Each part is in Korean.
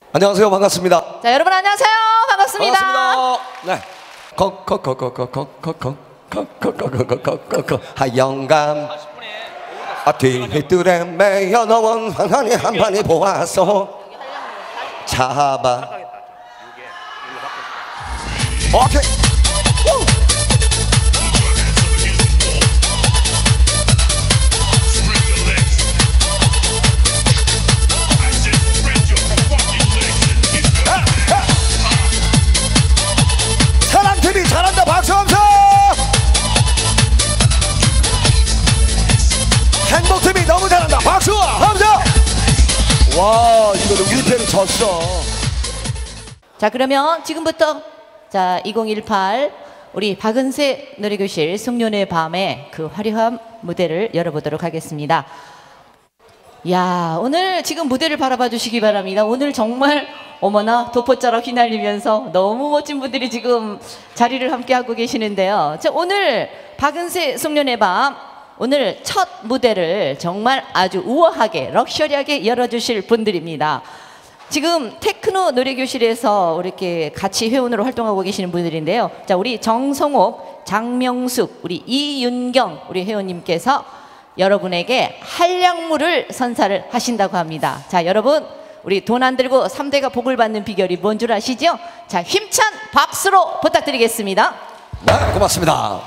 안녕하세요. 반갑습니다. 자, 여러분 안녕하세요. 반갑습니다. 반갑습니다. 네. 하영감 뒤뜰에 매여 넣은 환하니 한판이 보아서 잡아. 오케이. 사랑TV 잘한다. 박수 함성. 행복TV 너무 잘한다. 박수 함성. 와, 이거는 우리 편이 졌어. 자, 그러면 지금부터 자 2018 우리 박은세 노래교실 송년회 밤의 그 화려한 무대를 열어보도록 하겠습니다. 야, 오늘 지금 무대를 바라봐 주시기 바랍니다. 오늘 정말 어머나 도포자락 휘날리면서 너무 멋진 분들이 지금 자리를 함께 하고 계시는데요. 자, 오늘 박은세 송년회 밤 오늘 첫 무대를 정말 아주 우아하게 럭셔리하게 열어주실 분들입니다. 지금 테크노 노래교실에서 이렇게 같이 회원으로 활동하고 계시는 분들인데요. 자, 우리 정성옥, 장명숙, 우리 이윤경 우리 회원님께서 여러분에게 한량물을 선사를 하신다고 합니다. 자, 여러분 우리 돈 안 들고 3대가 복을 받는 비결이 뭔 줄 아시죠? 자, 힘찬 박수로 부탁드리겠습니다. 네, 고맙습니다.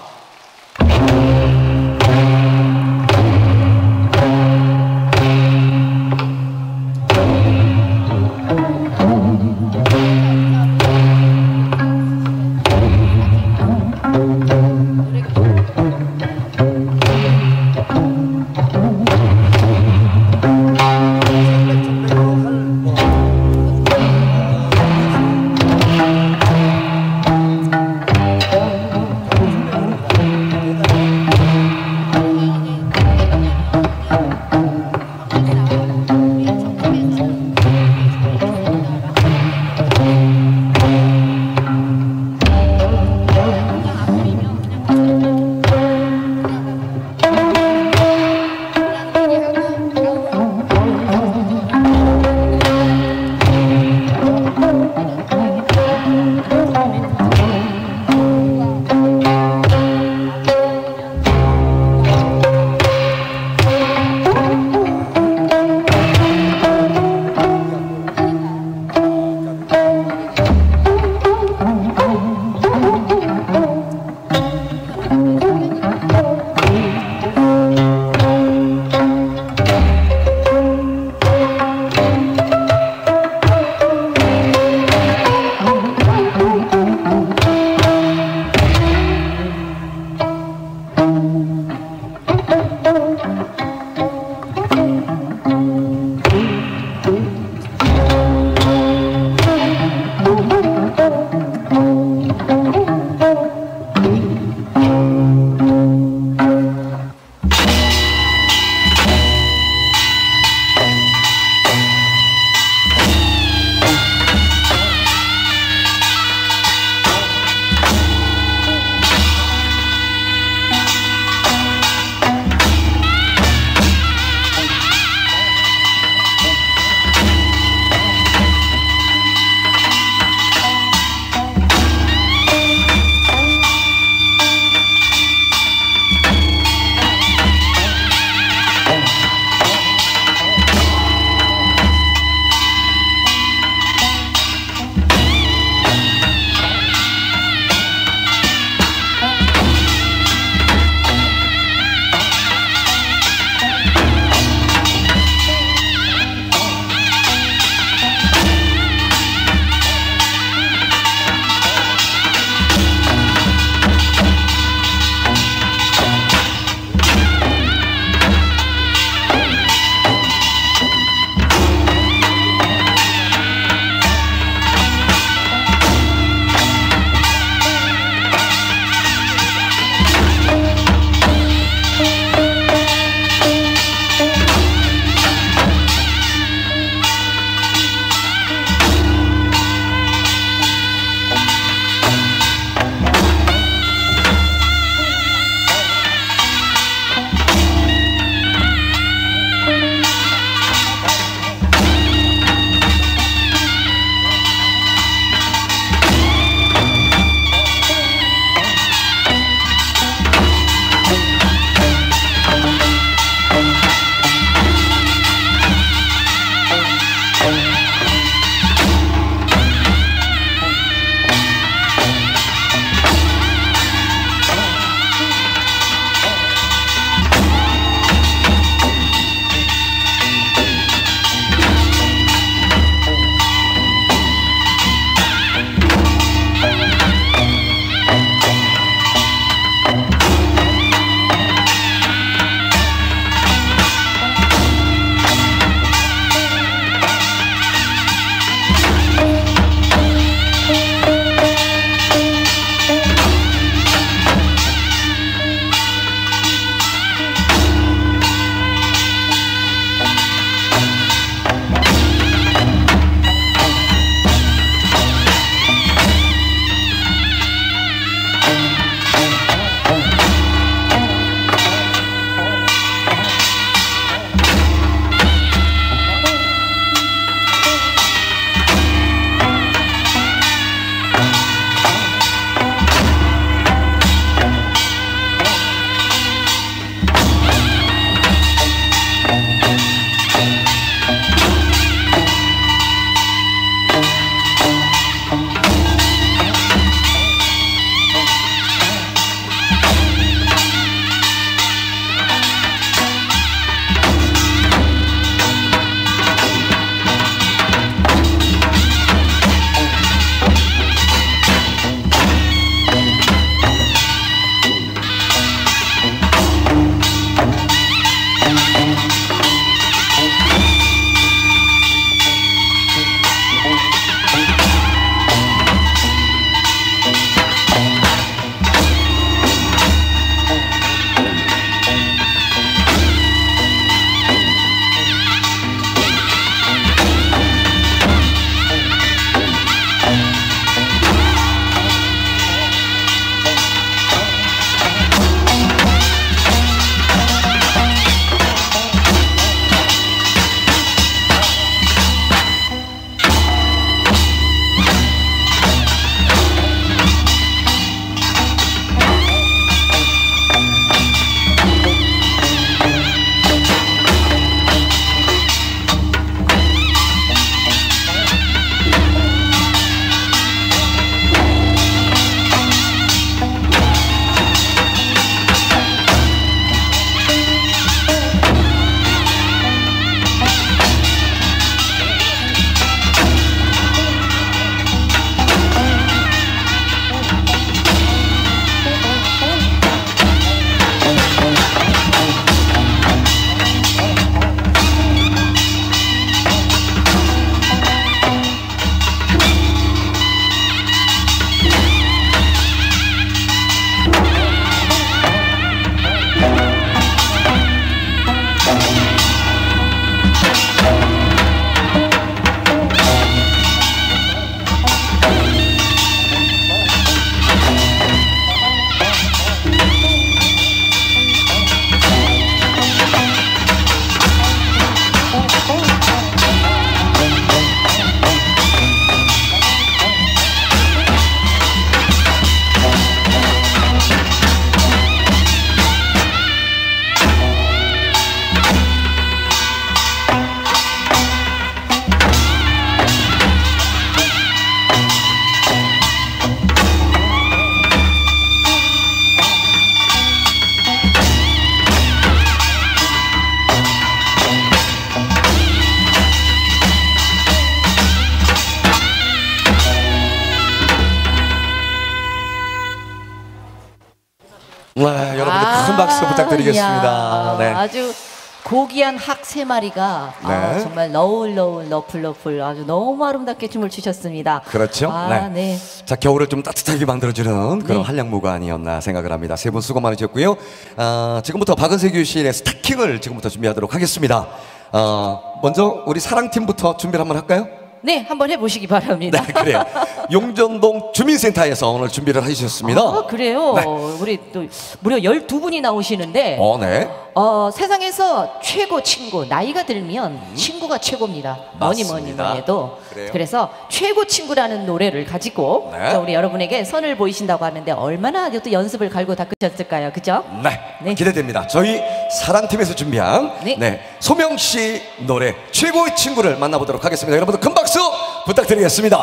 큰 박수 부탁드리겠습니다. 이야, 네. 아주 고귀한 학 세 마리가 네. 정말 너울너울 너플너플 아주 너무 아름답게 춤을 추셨습니다. 그렇죠. 네. 자, 겨울을 좀 따뜻하게 만들어주는 그런 네. 한량무가 아니었나 생각을 합니다. 세 분 수고 많으셨고요. 지금부터 박은세 교실의 스타킹을 지금부터 준비하도록 하겠습니다. 먼저 우리 사랑팀부터 준비를 한번 할까요? 네, 한번 해보시기 바랍니다. 네, 그래요. 용전동 주민센터에서 오늘 준비를 해주셨습니다. 그래요? 네. 우리 또 무려 12분이 나오시는데 네. 세상에서 최고 친구, 나이가 들면 친구가 최고입니다. 뭐니 맞습니다. 해도. 그래요. 그래서 최고 친구라는 노래를 가지고 네. 자, 우리 여러분에게 선을 보이신다고 하는데 얼마나 또 연습을 갈고 닦으셨을까요? 그죠? 네, 기대됩니다. 저희 사랑팀에서 준비한 네. 소명 씨 노래 최고의 친구를 만나보도록 하겠습니다. 여러분들 큰 박수 부탁드리겠습니다.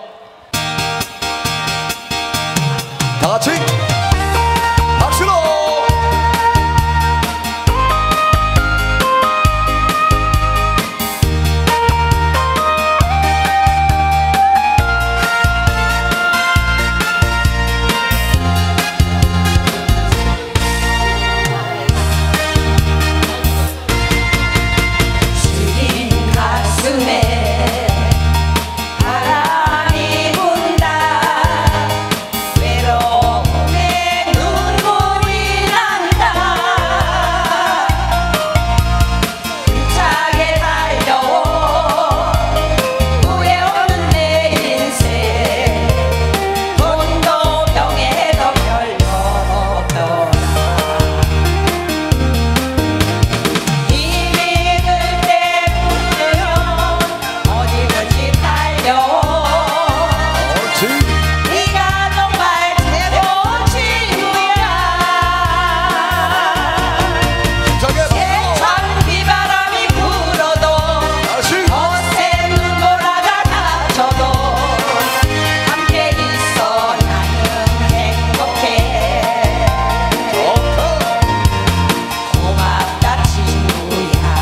다 같이 박수로. 바람이 분다 외로움에 눈물이 난다 힘차게 달려온 후회오는 내 인생 돈도 병에도 별로 없더라 힘이 들 때 붙들면 어디든지 달려온 네가 정말 최고 친구야 세찬 비바람이 불어도 거센 눈보라가 닥쳐도 함께 있어 나는 행복해 고맙다 친구야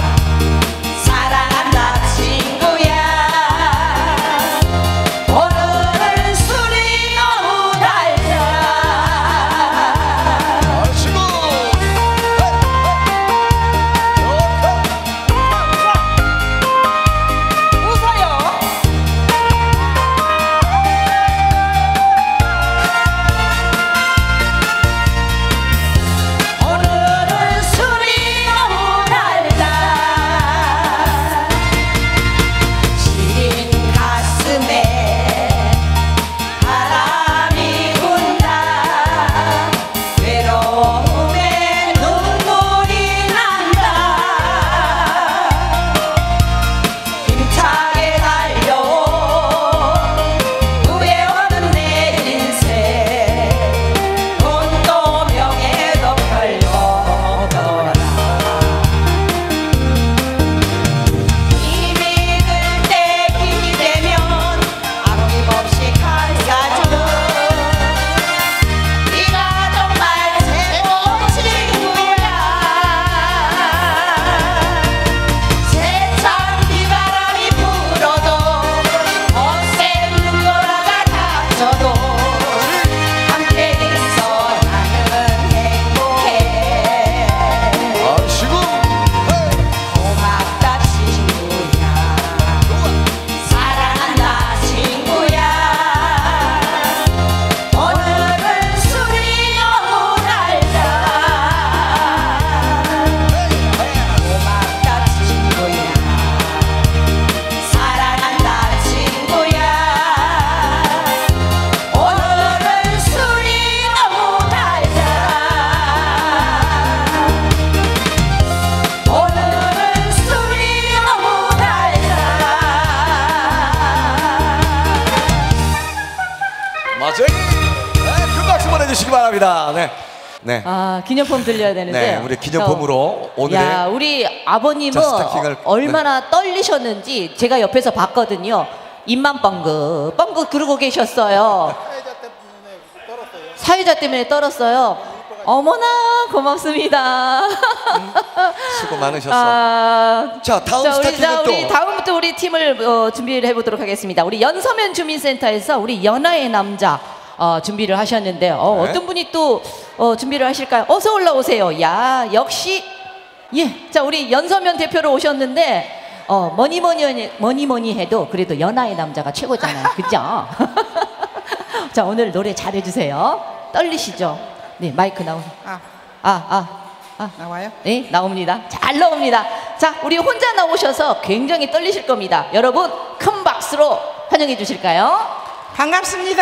사랑한다 친구야 오늘은 술이 너무 달다 웃어요 오늘은 술이 너무 달다 시린 가슴에 바람이 분다 외로움에 눈물이 난다 힘차게 달려온 후회오는 내 인생 돈도 명예도 별로 없더라 힘이 들 때 기대면 아낌없이 감싸줘 네가 정말 최고 친구야 세찬 비바람이 불어도 거센 눈보라가 닥쳐도 함께 있어 나는 행복해 고맙다 친구야 사랑한다 친구야 오늘은 술이 너무 달다 고맙다 친구야 사랑한다 친구야 오늘은 술이 너무 달다 오늘은 술이 너무 달다 맞아요. 큰 박수 보내주시기 바랍니다. 네. 기념품 들려야 되는데. 네, 우리 기념품으로 오늘의 야, 우리 아버님은 자, 스타킹을, 얼마나 떨리셨는지 제가 옆에서 봤거든요. 입만 뻥긋 그러고 계셨어요. 사회자 때문에 떨었어요. 어머나 고맙습니다. 수고 많으셨어. 자, 다음 스타킹은 우리 또 다음부터 우리 팀을 준비를 해보도록 하겠습니다. 우리 연서면 주민센터에서 우리 연하의 남자 준비를 하셨는데 어떤 분이 또 준비를 하실까요? 어서 올라오세요. 야, 역시 예. 자, 우리 연서면 대표로 오셨는데 뭐니 해도 그래도 연하의 남자가 최고잖아요. 그죠? 자, 오늘 노래 잘해주세요. 떨리시죠? 네, 마이크 나오세요. 나와요? 네, 나옵니다. 잘 나옵니다. 자, 우리 혼자 나오셔서 굉장히 떨리실 겁니다. 여러분, 큰 박수로 환영해 주실까요? 반갑습니다.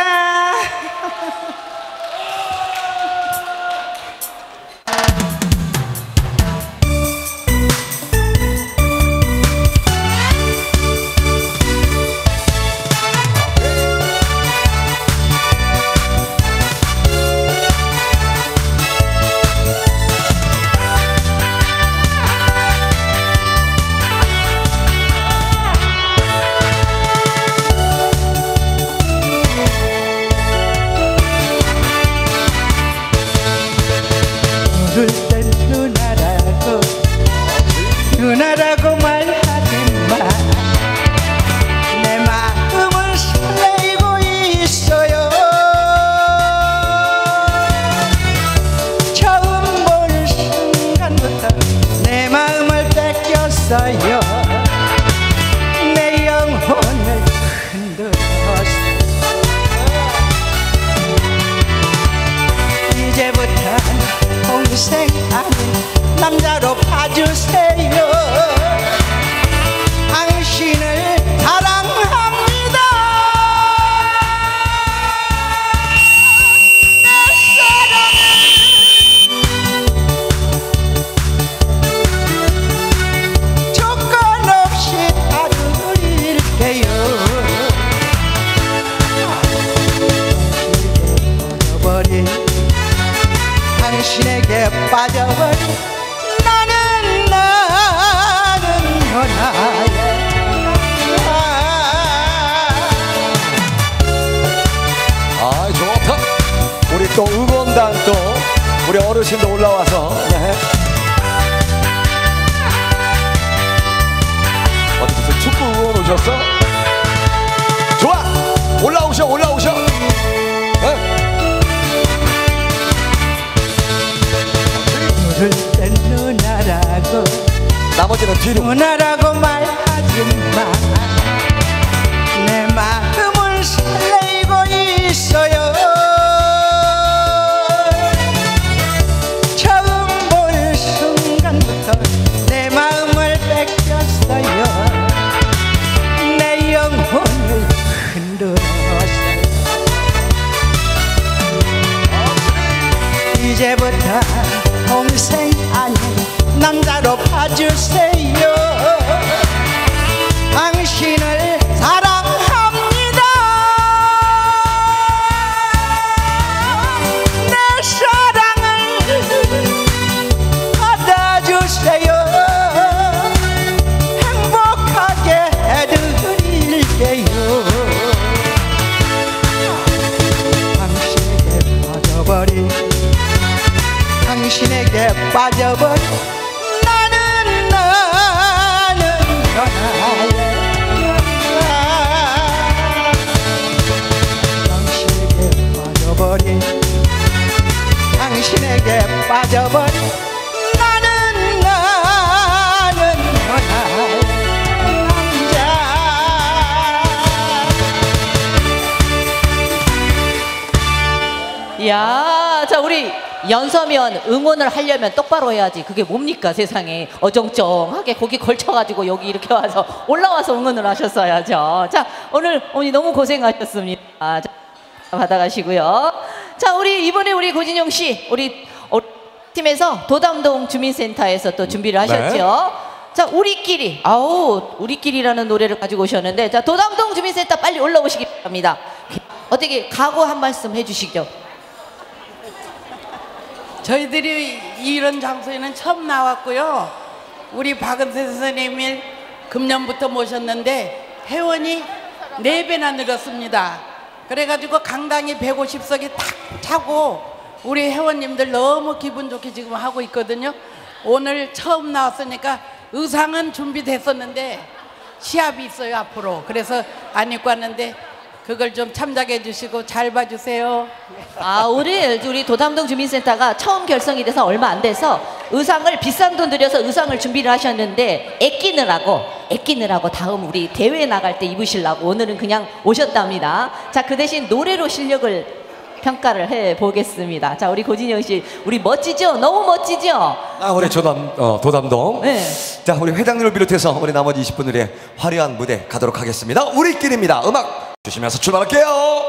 부를 땐 누나라고 말하지마. 내 마음은 설레이고 있어요. 처음 본 순간부터 내 마음을 뺏겼어요. 내 영혼을 흔들었어. 이제부터 동생 아닌 남자로 봐주세요. 당신을 사랑합니다. 내 사랑을 조건 없이 다 드릴게요. 잊어버린 당신에게 빠져버린 나는 연하의 아, 좋다. 우리 또 응원단 또 우리 어르신도 올라와서 네. 어디 무슨 축구 응원 오셨어? 좋아, 올라오셔. 네. 부를 땐 누나라고 나머지는 뒤로. 누나라고 말하지마. 내 마음은 설레이고 있어요. 처음 본 순간부터 내 마음을 뺏겼어요. 내 영혼을 흔들었어요. 이제부터 동생 아닌 남자로 봐주세요. 당신을 사랑합니다. 내 사랑을 받아주세요. 행복하게 해드릴게요. 당신에게 빠져버린 나는 연하의 당신에게 빠져버린 나는 연하의 남자. 야, 자, 우리 연서면 응원을 하려면 똑바로 해야지. 그게 뭡니까 세상에. 어정쩡하게 거기 걸쳐가지고 여기 이렇게 와서 올라와서 응원을 하셨어야죠. 자, 오늘 어머니 너무 고생하셨습니다. 자, 받아가시고요. 자, 우리 이번에 우리 고진영 씨 우리 팀에서 도담동 주민센터에서 또 준비를 하셨죠. 자, 우리끼리라는 노래를 가지고 오셨는데, 자, 도담동 주민센터 빨리 올라오시기 바랍니다. 어떻게 각오 한 말씀 해주시죠. 저희들이 이런 장소에는 처음 나왔고요. 우리 박은세 선생님이 금년부터 모셨는데 회원이 4배나 늘었습니다. 그래가지고 강당이 150석이 탁 차고 우리 회원님들 너무 기분 좋게 지금 하고 있거든요. 오늘 처음 나왔으니까 의상은 준비됐었는데 시합이 있어요 앞으로. 그래서 안 입고 왔는데 그걸 좀 참작해 주시고 잘 봐주세요. 아, 우리 도담동 주민센터가 처음 결성이 돼서 얼마 안 돼서 의상을 비싼 돈 들여서 의상을 준비를 하셨는데 애끼느라고 다음 우리 대회 나갈 때 입으시려고 오늘은 그냥 오셨답니다. 자, 그 대신 노래로 실력을 평가를 해 보겠습니다. 자, 우리 고진영 씨, 우리 멋지죠? 너무 멋지죠? 아, 우리 도담동. 네. 자, 우리 회장님을 비롯해서 우리 나머지 20분들의 화려한 무대 가도록 하겠습니다. 우리끼리입니다. 음악 주시면서 출발할게요.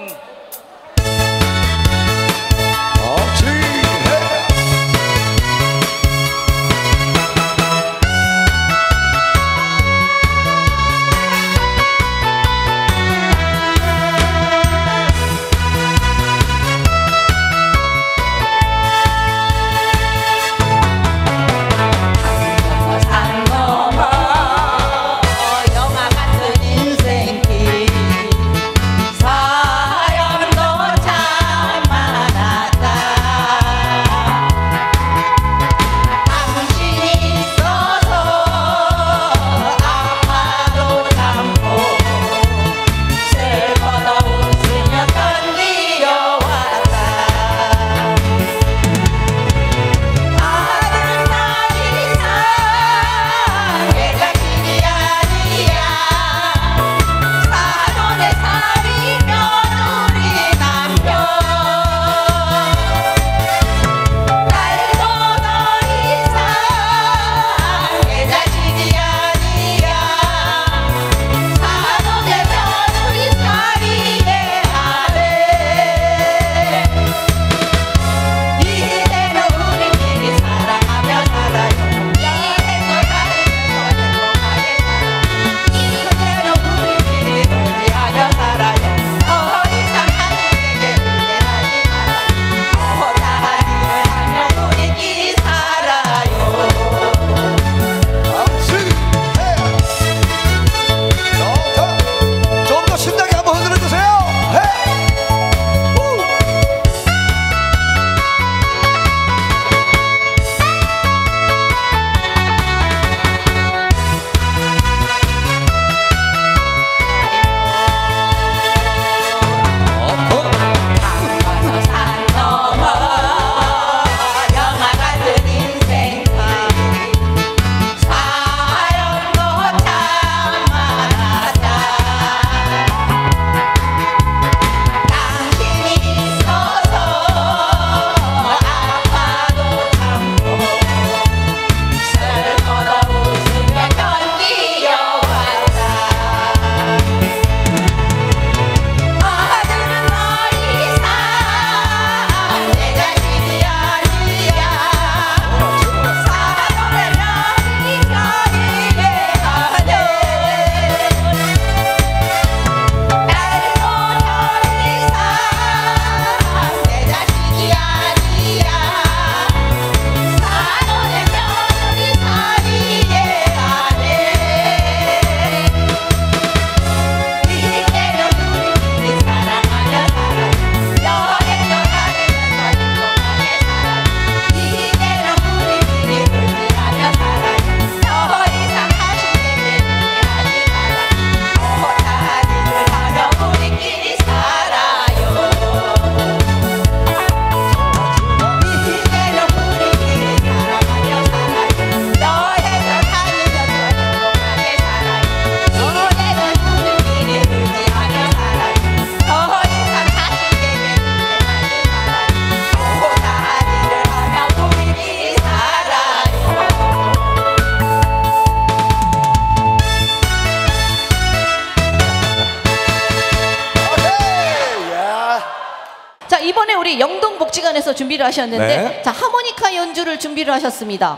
이번에 우리 영동복지관에서 준비를 하셨는데 네. 자, 하모니카 연주를 준비를 하셨습니다.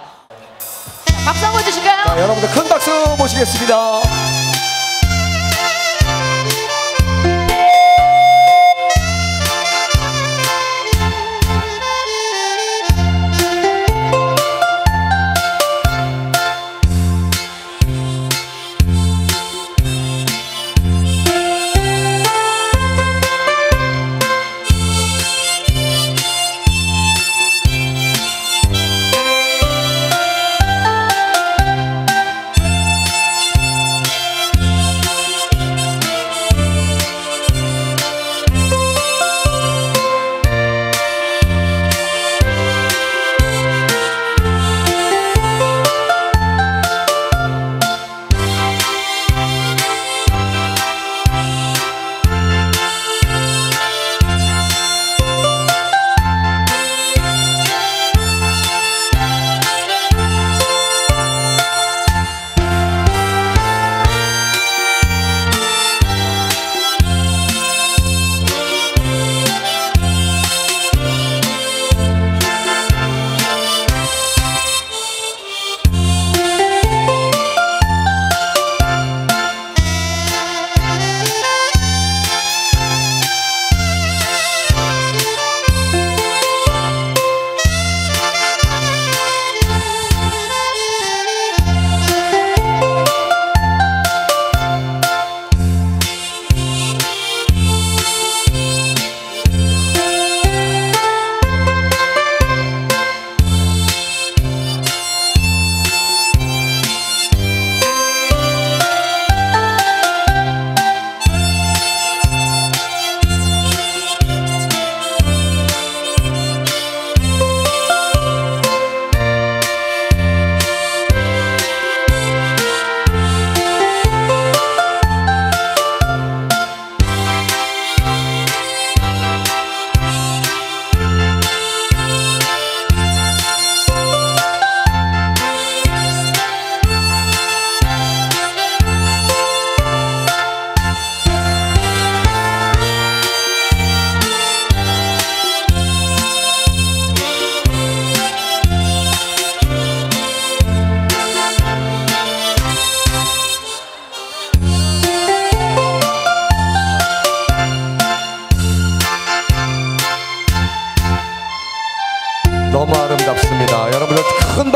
박수 한번 주실까요? 자, 여러분들 큰 박수 모시겠습니다.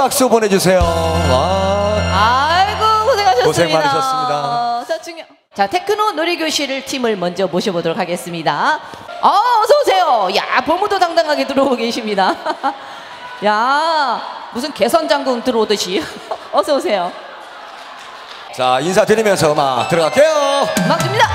박수 보내주세요. 아이고 고생하셨습니다. 고생 많으셨습니다. 자, 테크노 놀이교실 팀을 먼저 모셔보도록 하겠습니다. 어서 오세요. 야, 보무도 당당하게 들어오고 계십니다. 야, 무슨 개선 장군 들어오듯이. 어서 오세요. 자, 인사드리면서 음악 들어갈게요. 음악 줍니다.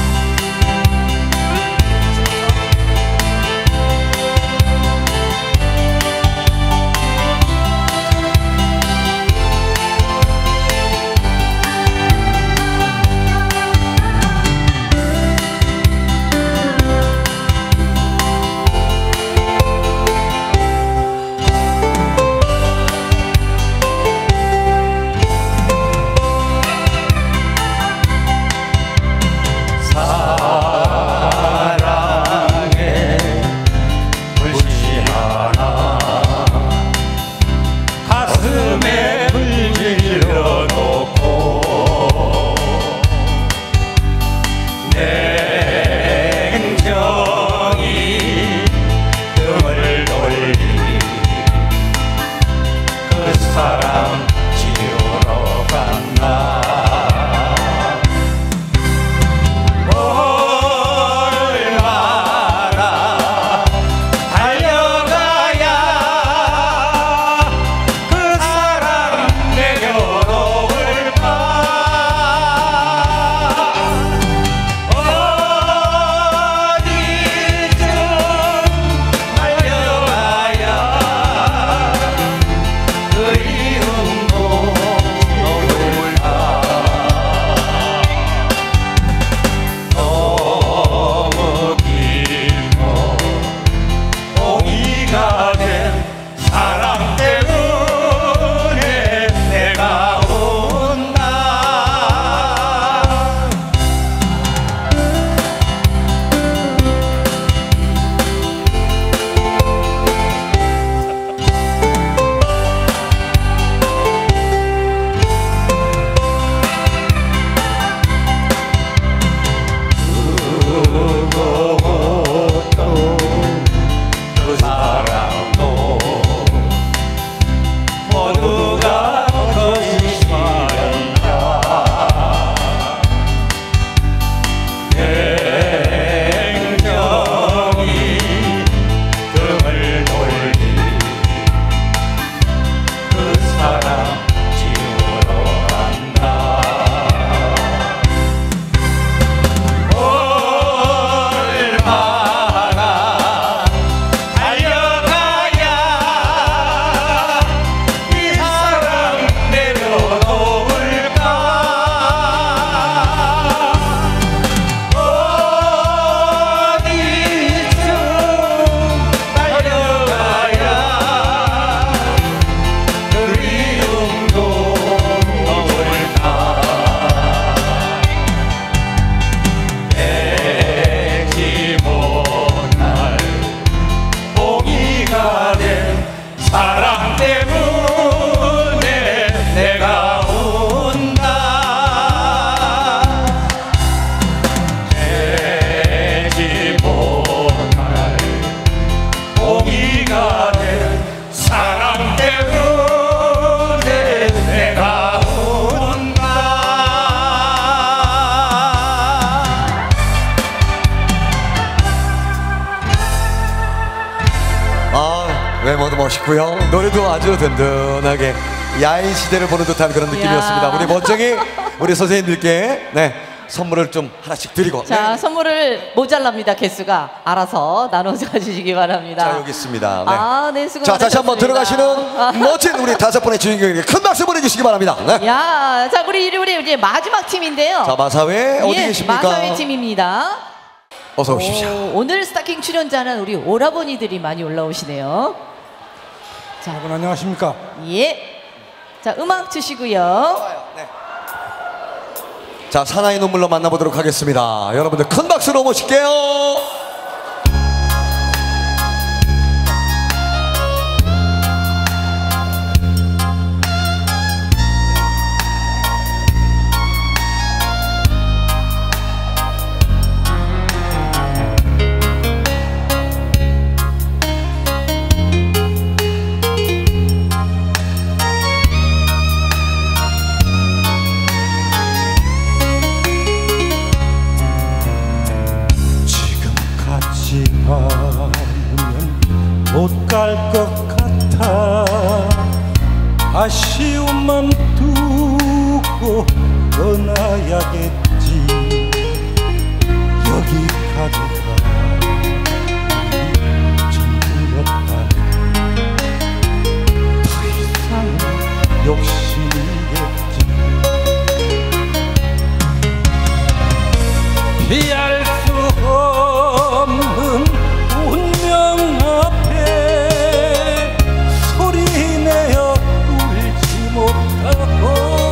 외모도 멋있고요. 노래도 아주 든든하게 야인 시대를 보는 듯한 그런 느낌이었습니다. 우리 멋쟁이 우리 선생님들께 선물을 좀 하나씩 드리고. 자, 선물을 모자랍니다. 개수가 알아서 나눠서 가지시기 바랍니다. 자, 여기 있습니다. 수고 자, 다시 한번 많으셨습니다. 들어가시는 멋진 우리 다섯 분의 주인공에게 큰 박수 보내주시기 바랍니다. 야, 자, 우리 이제 마지막 팀인데요. 자, 마사회 어디 계십니까? 마사회 팀입니다. 어서 오십시오. 오늘 스타킹 출연자는 우리 오라버니들이 많이 올라오시네요. 자, 여러분 안녕하십니까? 예. 자, 음악 주시고요. 자, 사나이 눈물로 만나보도록 하겠습니다. 여러분들 큰 박수로 모실게요. 이별할 것 같아 아쉬움만 두고 떠나야겠지. 여기까지가 전부였다. 더 이상은 욕심이겠지. 피할 수 없는 운명 앞에 소리내어 울지 못하고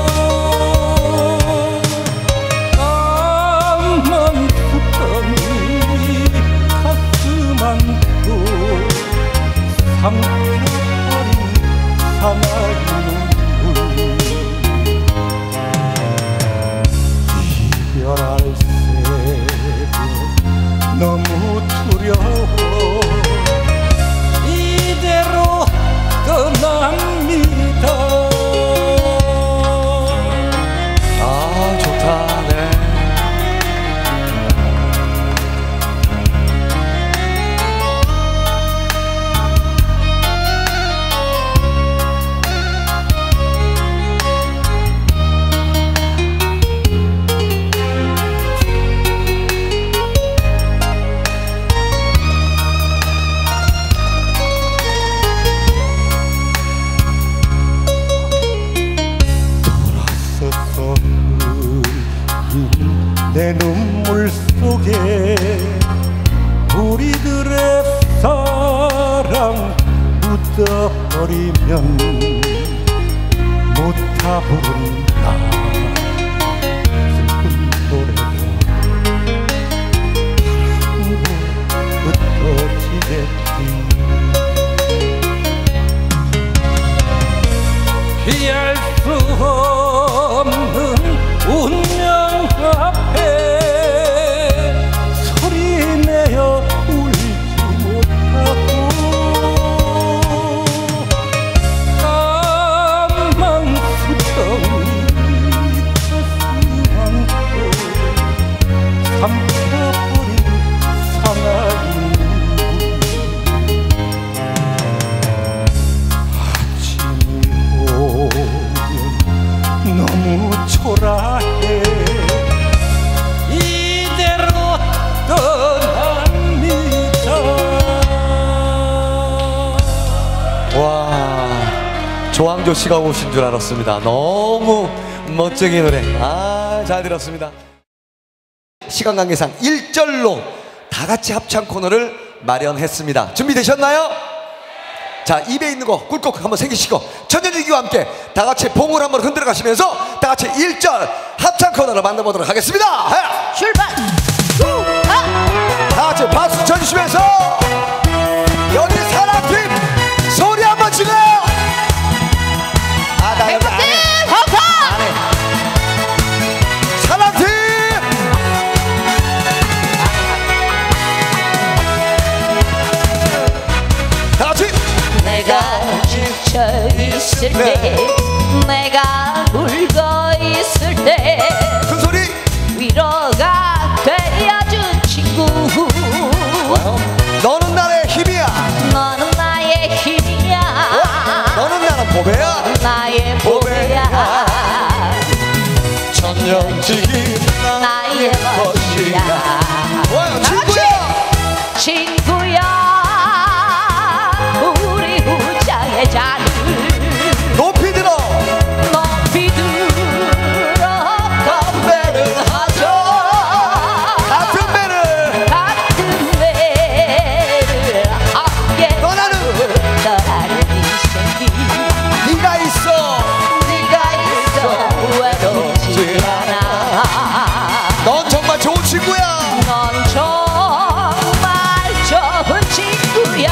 까만 붓더니 가슴 안고 삼켜버린 사나이 눈물. 이별할 너무 두려워 이대로 떠납니다. 아 좋다. 네. 내 눈물 속에 우리들의 사랑 묻어버리면 못 다 부른다. 슬픈 노래도 흩어지겠지. 피할 수 없는 운명 앞에 소리내어 울지 못하고 까만 숫덩이 가슴 안고 삼켜버린 사나이 아침이 오면 너무 초라해 이대로 떠납니다. 와, 조항조 씨가 오신 줄 알았습니다. 너무 멋쟁이 노래. 아, 잘 들었습니다. 시간 관계상 1절로 다 같이 합창 코너를 마련했습니다. 준비되셨나요? 자, 입에 있는 거 꿀꺽 한번 생기시고 천년일기와 함께 다 같이 봉을 한번 흔들어 가시면서 다 같이 1절 합창 코너를 만나보도록 하겠습니다. 출발! 다 같이 박수 쳐주시면서 여기 사랑팀 소리 한번 질러요. 아, 나 여기 안 해. 안 해. 사랑팀 다 같이. 내가 지쳐 있을 때 내가 울고 있을 때 큰 소리. 위로가 되어준 친구 너는 나의 힘이야. 너는 나의 힘이야 너는 나는 보배야. 나의 보배야 천년지기 나의 것이야 좋아요. 친구야. 친구야 우리 우장의 잔을 높이 들어. 높이 들어 건배를 하죠 같은 배를 같은 배를 함께 떠나는 인생길 네가 있어. 네가 있어 외롭지 않아 넌 정말 좋은 친구야. 넌 정말 좋은 친구야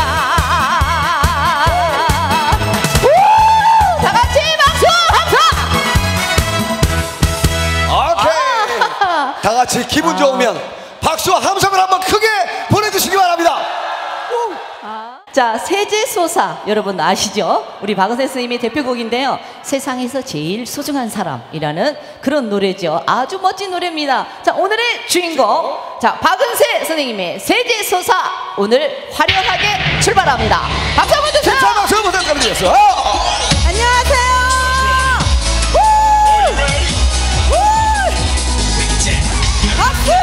다 같이 박수 함성 오케이. 다 같이 기분 좋으면 박수와 함성을 한번 크게 보내주시기 바랍니다. 자, 세제소사 여러분 아시죠? 우리 박은세 스님의 대표곡인데요. 세상에서 제일 소중한 사람이라는 그런 노래죠. 아주 멋진 노래입니다. 자, 오늘의 주인공, 자, 박은세 선생님의 세제소사 오늘 화려하게 출발합니다. 박수 한번 주세요. 자, 박수 부탁드리겠습니다. 안녕하세요. 박수.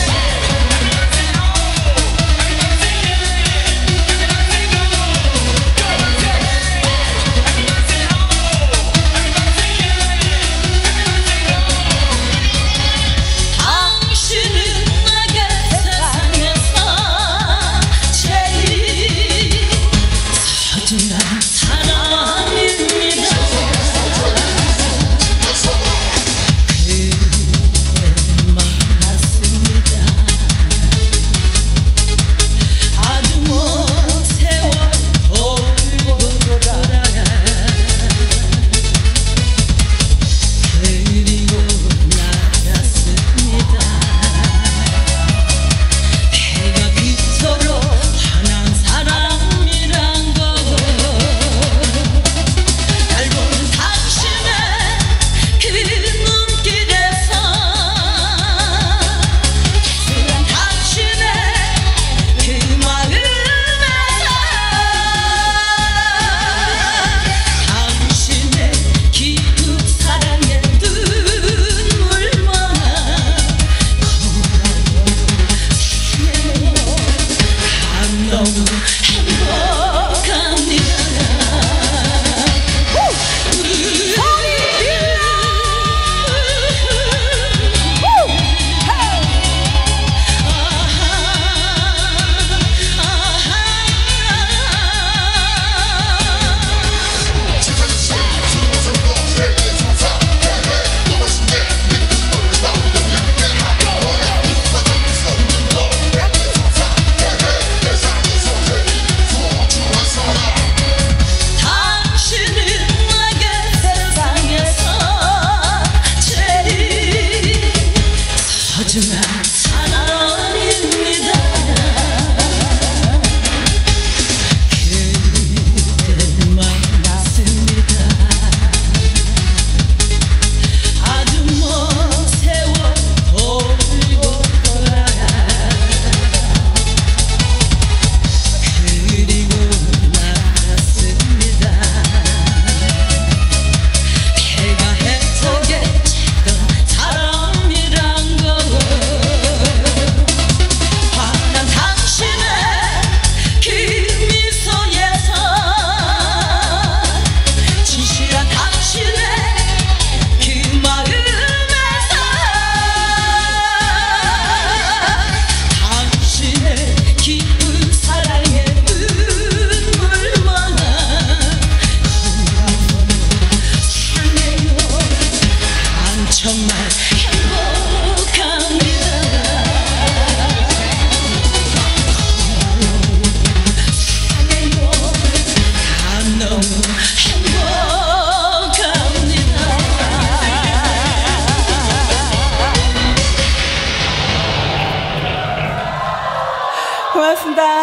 고맙습니다.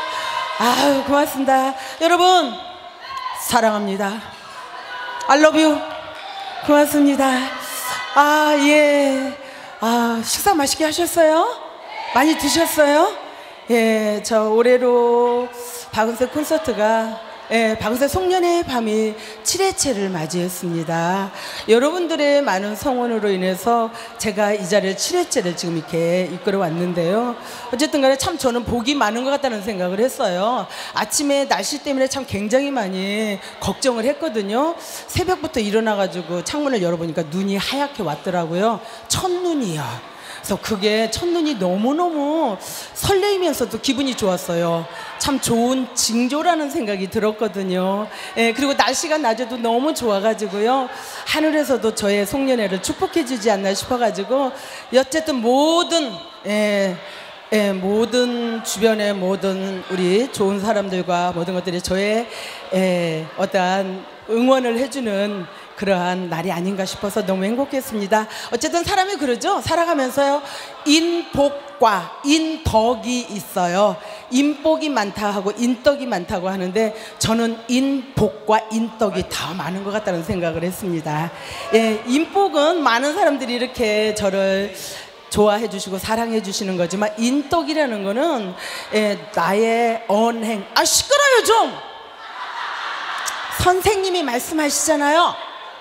아유, 고맙습니다. 여러분, 사랑합니다. I love you. 고맙습니다. 아, 예. 아, 식사 맛있게 하셨어요? 많이 드셨어요? 예, 저 올해로 박은세 콘서트가 박은세 송년회 밤이 7회째를 맞이했습니다. 여러분들의 많은 성원으로 인해서 제가 이 자리를 7회째를 지금 이렇게 이끌어 왔는데요. 어쨌든 간에 참 저는 복이 많은 것 같다는 생각을 했어요. 아침에 날씨 때문에 참 굉장히 많이 걱정을 했거든요. 새벽부터 일어나가지고 창문을 열어보니까 눈이 하얗게 왔더라고요. 첫눈이요. 그래서 그게 첫눈이 너무너무 설레이면서도 기분이 좋았어요. 참 좋은 징조라는 생각이 들었거든요. 예, 그리고 날씨가 낮에도 너무 좋아가지고요. 하늘에서도 저의 송년회를 축복해 주지 않나 싶어가지고 어쨌든 모든 모든 주변의 모든 우리 좋은 사람들과 모든 것들이 저의 어떠한 응원을 해주는 그러한 날이 아닌가 싶어서 너무 행복했습니다. 어쨌든 사람이 그러죠. 살아가면서요, 인복과 인덕이 있어요. 인복이 많다 하고 인덕이 많다고 하는데 저는 인복과 인덕이 더 많은 것 같다는 생각을 했습니다. 예, 인복은 많은 사람들이 이렇게 저를 좋아해 주시고 사랑해 주시는 거지만 인덕이라는 거는 나의 언행. 아, 시끄러워요 좀. 선생님이 말씀하시잖아요.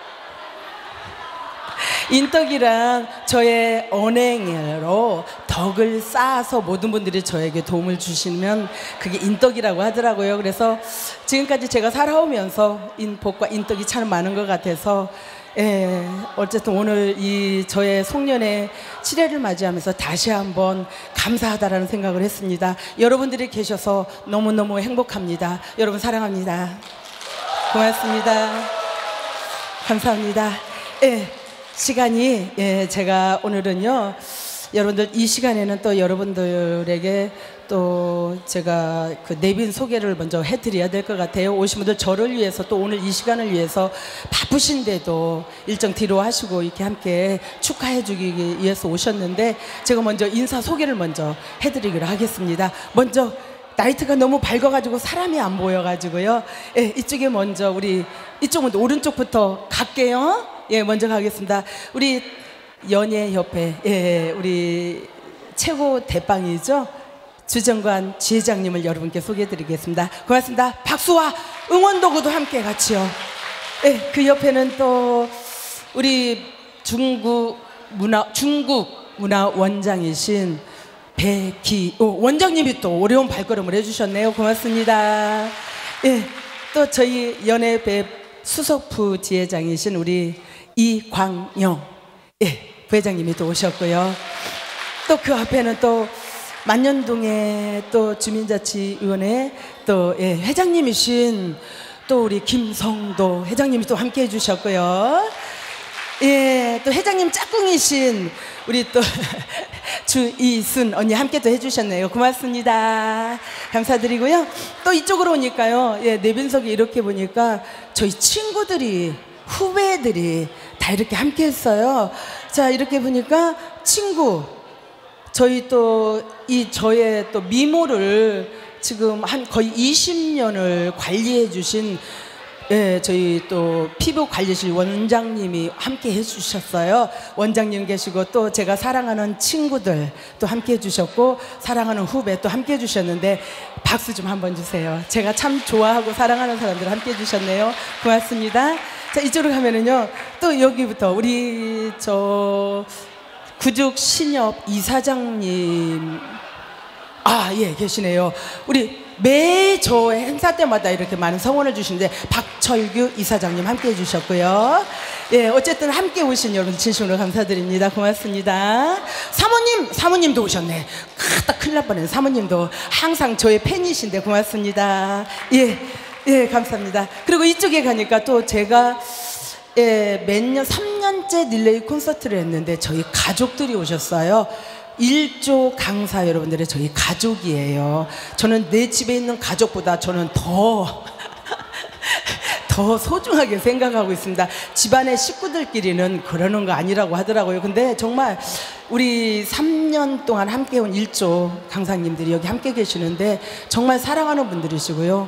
인덕이란 저의 언행으로 덕을 쌓아서 모든 분들이 저에게 도움을 주시면 그게 인덕이라고 하더라고요. 그래서 지금까지 제가 살아오면서 인복과 인덕이 참 많은 것 같아서 어쨌든 오늘 이 저의 송년회 7회를 맞이하면서 다시 한번 감사하다라는 생각을 했습니다. 여러분들이 계셔서 너무너무 행복합니다. 여러분 사랑합니다. 고맙습니다. 감사합니다. 시간이 제가 오늘은요 여러분들 이 시간에는 또 여러분들에게 또 제가 그 내빈 소개를 먼저 해드려야 될 것 같아요. 오신 분들 저를 위해서 또 오늘 이 시간을 위해서 바쁘신데도 일정 뒤로 하시고 이렇게 함께 축하해 주기 위해서 오셨는데 제가 먼저 인사 소개를 먼저 해드리기로 하겠습니다. 먼저 나이트가 너무 밝아가지고 사람이 안 보여가지고요. 이쪽에 먼저 우리 이쪽은 오른쪽부터 갈게요. 먼저 가겠습니다. 우리 연예협회 우리 최고 대빵이죠. 주정관 지회장님을 여러분께 소개해드리겠습니다. 고맙습니다. 박수와 응원도구도 함께 같이요. 그 옆에는 또 우리 중국 문화 원장이신 배기호 원장님이 또 어려운 발걸음을 해주셨네요. 고맙습니다. 또 저희 연예배 수석부 지회장이신 우리 이광영 부회장님이 또 오셨고요. 또 그 앞에는 또 만년동의 또 주민자치위원회 또 회장님이신 또 우리 김성도 회장님이 또 함께 해주셨고요. 또 회장님 짝꿍이신 우리 또 주이순 언니 함께 또 해주셨네요. 고맙습니다. 감사드리고요. 또 이쪽으로 오니까요. 내빈석이 이렇게 보니까 저희 친구들이 후배들이 다 이렇게 함께 했어요. 자, 이렇게 보니까 친구 저희 또 저의 또 미모를 지금 한 거의 20년을 관리해 주신 저희 또 피부 관리실 원장님이 함께 해주셨어요. 원장님 계시고 또 제가 사랑하는 친구들 또 함께 해주셨고 사랑하는 후배 또 함께 해주셨는데 박수 좀 한번 주세요. 제가 참 좋아하고 사랑하는 사람들 함께 해주셨네요. 고맙습니다. 자, 이쪽으로 가면은요 또 여기부터 우리 저 구죽 신협 이사장님 계시네요. 우리 매 저 행사 때마다 이렇게 많은 성원을 주시는데 박철규 이사장님 함께 해주셨고요. 어쨌든 함께 오신 여러분 진심으로 감사드립니다. 고맙습니다. 사모님도 오셨네. 딱 큰일 날 뻔했네. 사모님도 항상 저의 팬이신데 고맙습니다. 감사합니다. 그리고 이쪽에 가니까 또 제가 몇 년 3년째 릴레이 콘서트를 했는데 저희 가족들이 오셨어요. 1조 강사 여러분들의 저희 가족이에요. 저는 내 집에 있는 가족보다 저는 더 소중하게 생각하고 있습니다. 집안의 식구들끼리는 그러는 거 아니라고 하더라고요. 근데 정말 우리 3년 동안 함께 온 1조 강사님들이 여기 함께 계시는데 정말 사랑하는 분들이시고요.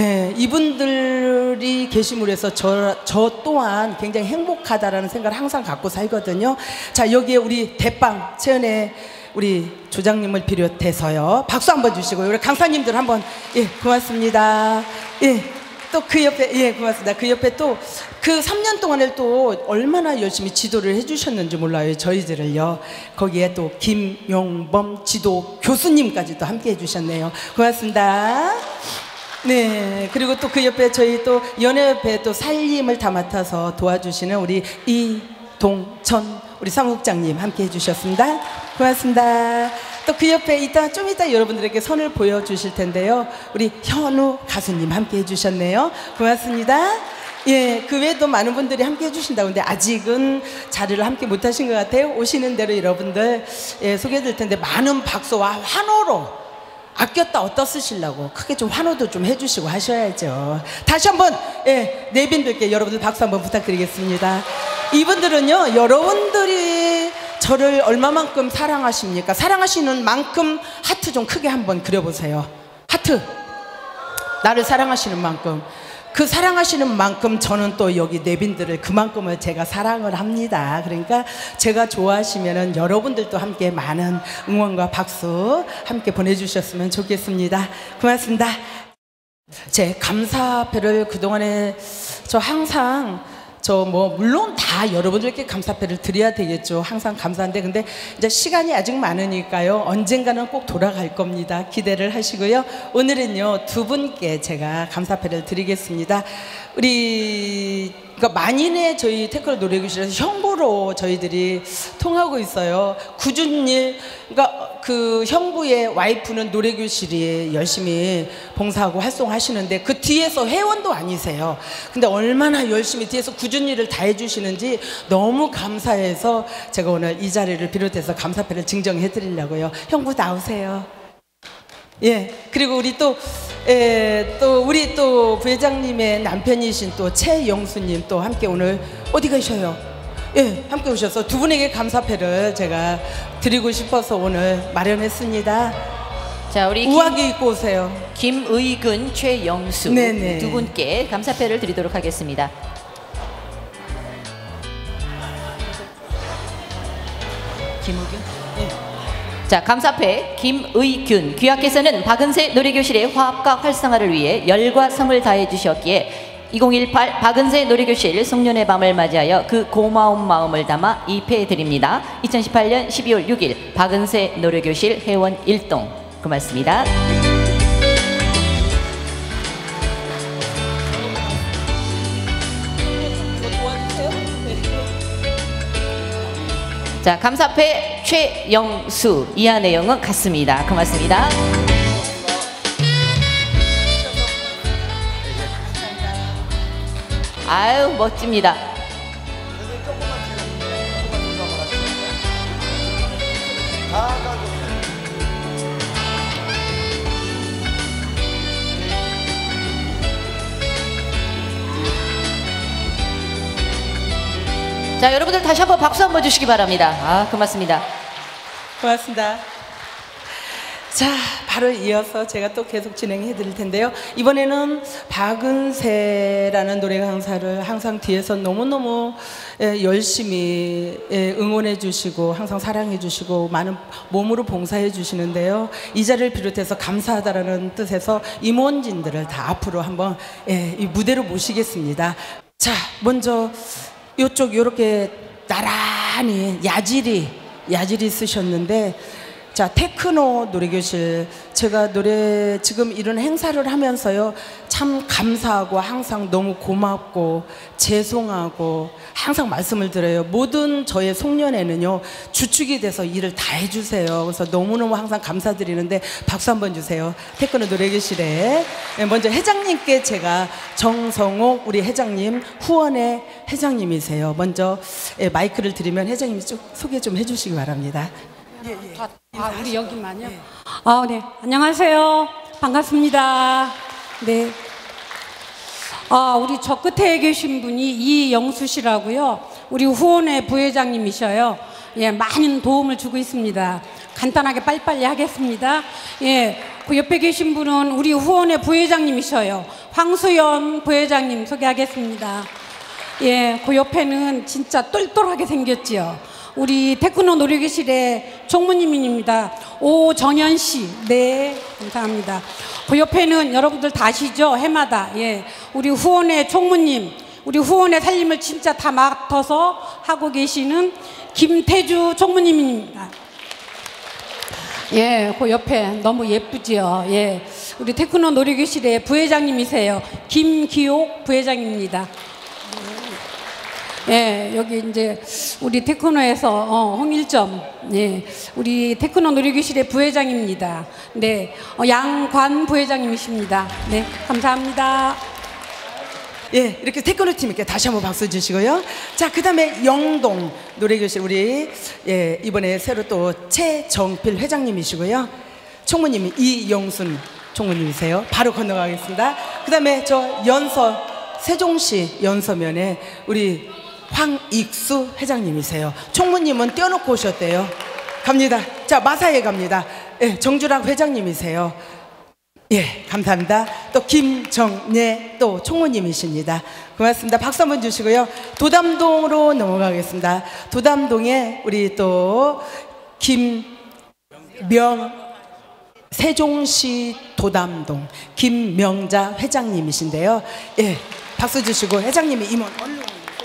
이분들이 계심으로 해서 저 또한 굉장히 행복하다라는 생각을 항상 갖고 살거든요. 자, 여기에 우리 대빵 최은혜 우리 조장님을 비롯해서요 박수 한번 주시고요. 우리 강사님들 한번 고맙습니다. 또 그 옆에 고맙습니다. 그 옆에 또 그 3년 동안에 또 얼마나 열심히 지도를 해주셨는지 몰라요. 저희들을요. 거기에 또 김용범 지도 교수님까지 또 함께 해주셨네요. 고맙습니다. 그리고 또 그 옆에 저희 또 연예협회 또 살림을 다 맡아서 도와주시는 우리 이동천 우리 사무국장님 함께 해주셨습니다. 고맙습니다. 또 그 옆에 좀 이따 여러분들에게 선을 보여주실 텐데요. 우리 현우 가수님 함께 해주셨네요. 고맙습니다. 그 외에도 많은 분들이 함께 해주신다고 하는데 아직은 자리를 함께 못하신 것 같아요. 오시는 대로 여러분들 소개해드릴 텐데 많은 박수와 환호로 아꼈다 어디다 쓰시려고 크게 좀 환호도 좀 해주시고 하셔야죠. 다시 한번 내빈들께 여러분들 박수 한번 부탁드리겠습니다. 이분들은요 여러분들이 저를 얼마만큼 사랑하십니까? 사랑하시는 만큼 하트 좀 크게 한번 그려보세요. 하트. 나를 사랑하시는 만큼, 그 사랑하시는 만큼 저는 또 여기 내빈들을 그만큼을 제가 사랑을 합니다. 그러니까 제가 좋아하시면은 여러분들도 함께 많은 응원과 박수 함께 보내주셨으면 좋겠습니다. 고맙습니다. 제 감사패를 그동안에 저 항상 물론 다 여러분들께 감사패를 드려야 되겠죠. 항상 감사한데, 근데 이제 시간이 아직 많으니까요. 언젠가는 꼭 돌아갈 겁니다. 기대를 하시고요. 오늘은요, 두 분께 제가 감사패를 드리겠습니다. 그러니까 만인의 저희 테크노 노래교실에서 형부로 저희들이 통하고 있어요. 구준일, 그러니까 그 형부의 와이프는 노래교실이 열심히 봉사하고 활동하시는데 그 뒤에서 회원도 아니세요. 근데 얼마나 열심히 뒤에서 꾸준히를 다 해주시는지 너무 감사해서 제가 오늘 이 자리를 비롯해서 감사패를 증정해 드리려고요. 형부 나오세요. 예, 그리고 우리 우리 부회장님의 남편이신 또 최영수님 또 함께 오늘 어디 가셔요? 예, 함께 오셔서 두 분에게 감사패를 제가 드리고 싶어서 오늘 마련했습니다. 자, 우리 우아하게 입고 오세요. 김의근, 최영수 네네. 두 분께 감사패를 드리도록 하겠습니다. 김의균? 네. 자, 감사패 김의균. 귀하께서는 박은세 노래교실의 화합과 활성화를 위해 열과 성을 다해 주셨기에 2018 박은세 노래교실 송년회 밤을 맞이하여 그 고마운 마음을 담아 입회해드립니다. 2018년 12월 6일 박은세 노래교실 회원 1동. 고맙습니다. 자, 감사패 최영수. 이하 내용은 같습니다. 고맙습니다. 아유, 멋집니다. 자, 여러분들 다시 한번 박수 한번 주시기 바랍니다. 아, 고맙습니다. 고맙습니다. 자, 바로 이어서 제가 또 계속 진행해 드릴 텐데요. 이번에는 박은세라는 노래 강사를 항상 뒤에서 너무너무 열심히 응원해 주시고 항상 사랑해 주시고 많은 몸으로 봉사해 주시는데요. 이 자리를 비롯해서 감사하다라는 뜻에서 임원진들을 다 앞으로 한번 이 무대로 모시겠습니다. 자, 먼저 이쪽 이렇게 나란히 야질이 쓰셨는데, 자, 테크노 노래교실, 제가 지금 이런 행사를 하면서요, 참 감사하고 항상 너무 고맙고 죄송하고 항상 말씀을 드려요. 모든 저의 송년회는요, 주축이 돼서 일을 다 해주세요. 그래서 너무너무 항상 감사드리는데 박수 한번 주세요. 테크노 노래교실에 먼저 회장님께 제가 정성옥 우리 회장님 후원의 회장님이세요. 먼저 마이크를 드리면 회장님이 쭉 소개 좀 해주시기 바랍니다. 우리 여기만요? 네. 안녕하세요. 반갑습니다. 네. 우리 저 끝에 계신 분이 이영수 씨라고요. 우리 후원회 부회장님이셔요. 예, 많은 도움을 주고 있습니다. 간단하게 빨리빨리 하겠습니다. 예, 그 옆에 계신 분은 우리 후원회 부회장님이셔요. 황수연 부회장님 소개하겠습니다. 예, 그 옆에는 진짜 똘똘하게 생겼지요. 우리 테크노 노래교실의 총무님입니다. 오정현 씨. 네, 감사합니다. 그 옆에는 여러분들 다 아시죠? 해마다. 예, 우리 후원회 총무님, 우리 후원회 살림을 진짜 다 맡아서 하고 계시는 김태주 총무님입니다. 예, 그 옆에 너무 예쁘지요. 예, 우리 테크노 노래교실의 부회장님이세요. 김기옥 부회장입니다. 예, 여기 이제 우리 테크노에서 홍일점, 예, 우리 테크노 노래교실의 부회장입니다. 네, 양관 부회장님이십니다. 네, 감사합니다. 예, 이렇게 테크노 팀께 다시 한번 박수 주시고요. 자, 그 다음에 영동 노래교실 우리 이번에 새로 또 최정필 회장님이시고요. 총무님이 이영순 총무님이세요. 바로 건너가겠습니다. 그 다음에 저 세종시 연서면에 우리 황익수 회장님이세요. 총무님은 떼어놓고 오셨대요. 갑니다. 자, 마사에 갑니다. 예, 정주락 회장님이세요. 예, 감사합니다. 또 김정예 또 총무님이십니다. 고맙습니다. 박수 한번 주시고요. 도담동으로 넘어가겠습니다. 도담동에 우리 또 세종시 도담동 김명자 회장님이신데요. 예, 박수 주시고 회장님이 임원 얼른.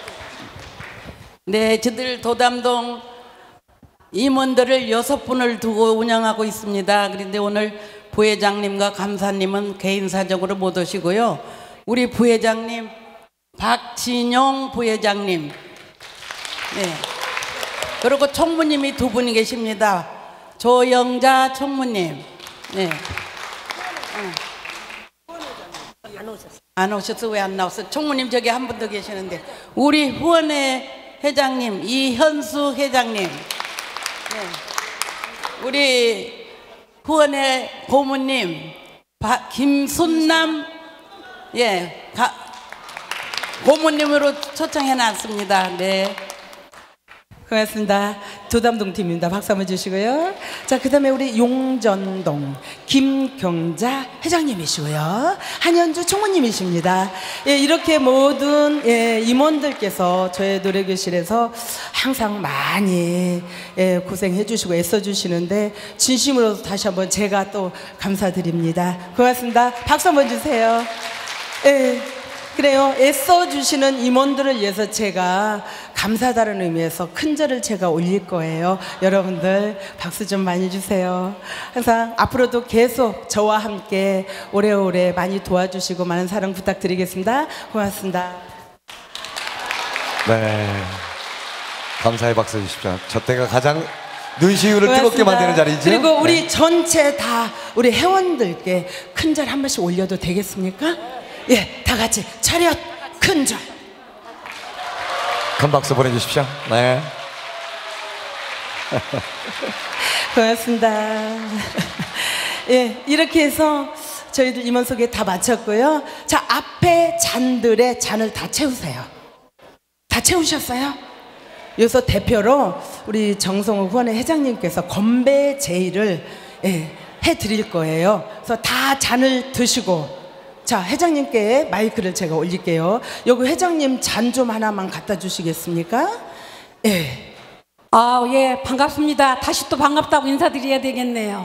네, 저들 도담동 임원들을 6분을 두고 운영하고 있습니다. 그런데 오늘 부회장님과 감사님은 개인사적으로 못 오시고요. 우리 부회장님 박진용 부회장님, 네, 그리고 총무님이 2분이 계십니다. 조영자 총무님, 네, 안 오셨어. 왜 안 나왔어? 총무님 저기 한 분 더 계시는데 우리 후원회 회장님 이현수 회장님, 네, 우리 후원회 고모님 김순남, 예, 고모님으로 초청해 놨습니다. 네. 고맙습니다. 도담동 팀입니다. 박수 한번 주시고요. 자, 그 다음에 우리 용전동 김경자 회장님이시고요. 한현주 총무님이십니다. 예, 이렇게 모든 임원들께서 저의 노래교실에서 항상 많이 고생해 주시고 애써 주시는데 진심으로 다시 한번 제가 또 감사드립니다. 고맙습니다. 박수 한번 주세요. 예. 그래요. 애써주시는 임원들을 위해서 제가 감사하다는 의미에서 큰 절을 제가 올릴 거예요. 여러분들 박수 좀 많이 주세요. 항상 앞으로도 계속 저와 함께 오래오래 많이 도와주시고 많은 사랑 부탁드리겠습니다. 고맙습니다. 네, 감사의 박수 주십시오. 저 때가 가장 눈시울을 고맙습니다. 뜨겁게 만드는 자리죠. 그리고 우리 네. 전체 다 우리 회원들께 큰 절 한 번씩 올려도 되겠습니까? 예, 다 같이 차렷 큰 절. 큰 박수 보내주십시오. 네. 고맙습니다. 예, 이렇게 해서 저희들 임원 소개 다 마쳤고요. 자, 앞에 잔들의 잔을 다 채우세요. 다 채우셨어요? 여기서 대표로 우리 정성호 후원회 회장님께서 건배 제의를 해드릴 거예요. 그래서 다 잔을 드시고, 자, 회장님께 마이크를 제가 올릴게요. 여기 회장님 잔 좀 하나만 갖다 주시겠습니까? 예. 아, 예, 반갑습니다. 다시 또 반갑다고 인사드려야 되겠네요.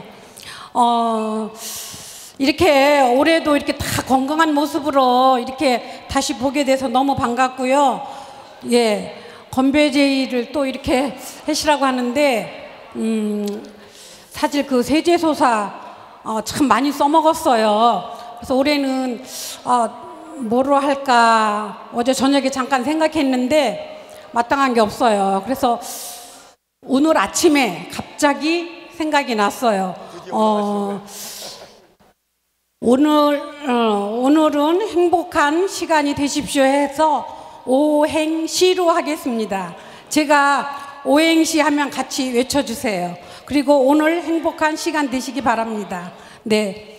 이렇게 올해도 이렇게 다 건강한 모습으로 이렇게 다시 보게 돼서 너무 반갑고요. 예, 건배제의를 또 이렇게 하시라고 하는데, 사실 그 세제소사 참 많이 써먹었어요. 그래서 올해는 뭐로 할까 어제 저녁에 잠깐 생각했는데 마땅한 게 없어요. 그래서 오늘 아침에 갑자기 생각이 났어요. 오늘은 행복한 시간이 되십시오 해서 오행시로 하겠습니다. 제가 오행시 하면 같이 외쳐주세요. 그리고 오늘 행복한 시간 되시기 바랍니다. 네.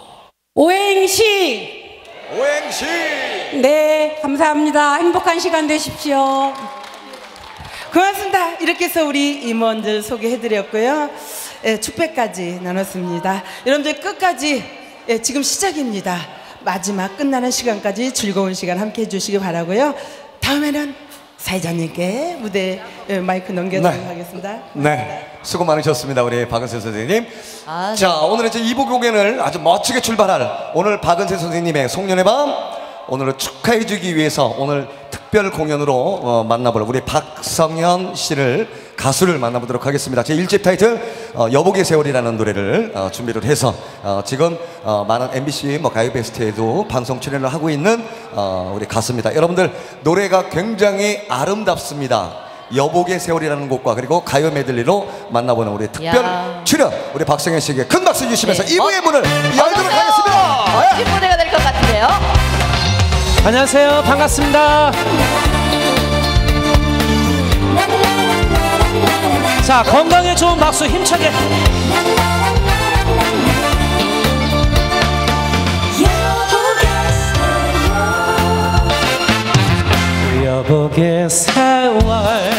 오행시. 오행시. 네, 감사합니다. 행복한 시간 되십시오. 고맙습니다. 이렇게 해서 우리 임원들 소개해드렸고요. 축배까지 나눴습니다. 여러분들 끝까지, 지금 시작입니다. 마지막 끝나는 시간까지 즐거운 시간 함께 해주시기 바라고요. 다음에는 사회자님께 무대 마이크 넘겨드리도록 하겠습니다. 네, 수고 많으셨습니다. 우리 박은세 선생님. 자, 오늘은 이제 2부 공연을 아주 멋지게 출발할 오늘 박은세 선생님의 송년회 밤, 오늘은 축하해주기 위해서 오늘 특별 공연으로 만나볼 우리 박성현 씨를, 가수를 만나보도록 하겠습니다. 제 1집 타이틀 여복의 세월이라는 노래를 준비를 해서 지금 많은 MBC 가요베스트에도 방송 출연을 하고 있는 우리 가수입니다. 여러분들 노래가 굉장히 아름답습니다. 여복의 세월이라는 곡과 그리고 가요 메들리로 만나보는 우리 특별 출연 우리 박성현 씨에게 큰 박수 주시면서 2부의 문을 열도록 하겠습니다. 멋진 무대가 될 것 같은데요. 안녕하세요. 반갑습니다. 자, 건강에 좋은 박수 힘차게. 여복의 세월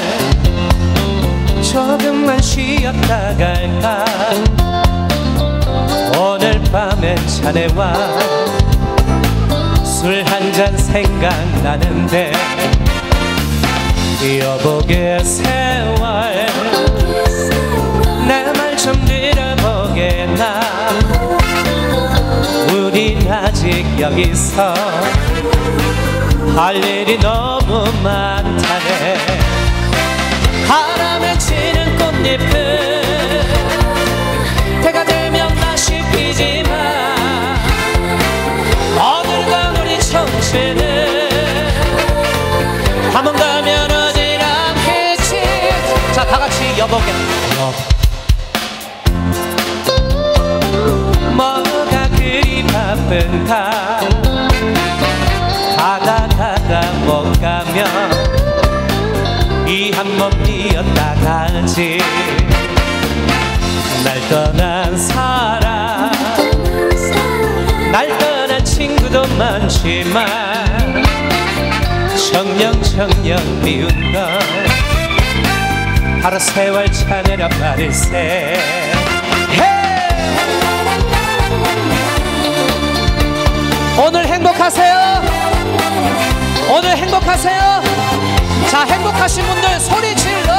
조금만 쉬었다 갈까. 오늘 밤엔 자네와 술 한잔 생각나는데 여보게 세월 내 말 좀 들어보게나 우린 아직 여기서 할 일이 너무 많다네 바람에 치는 꽃잎은 해가 되면 다시 피지만 어느가 우리 청춘은 한번 가면 오질 않겠지. 자 다같이 여보게 뭐가 그리 바쁜가 가다 못 가면 이 한 몸 이었다 가지 날 떠난 사람 날 떠난 친구도 많지만 청년 미운 건 바로 세월 차내란 말일세 오늘 행복하세요? 오늘 행복하세요? 자 행복하신 분들 소리 질러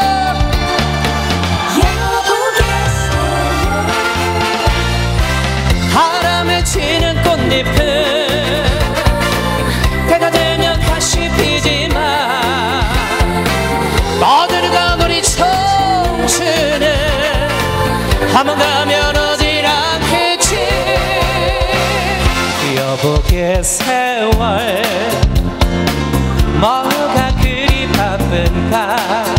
바람에 치는 꽃잎은 해가 되면 다시 피지만 어느가 우리 청춘은 한번 가면 오질 않겠지 여보게 세월 뭐가 그리 바쁜가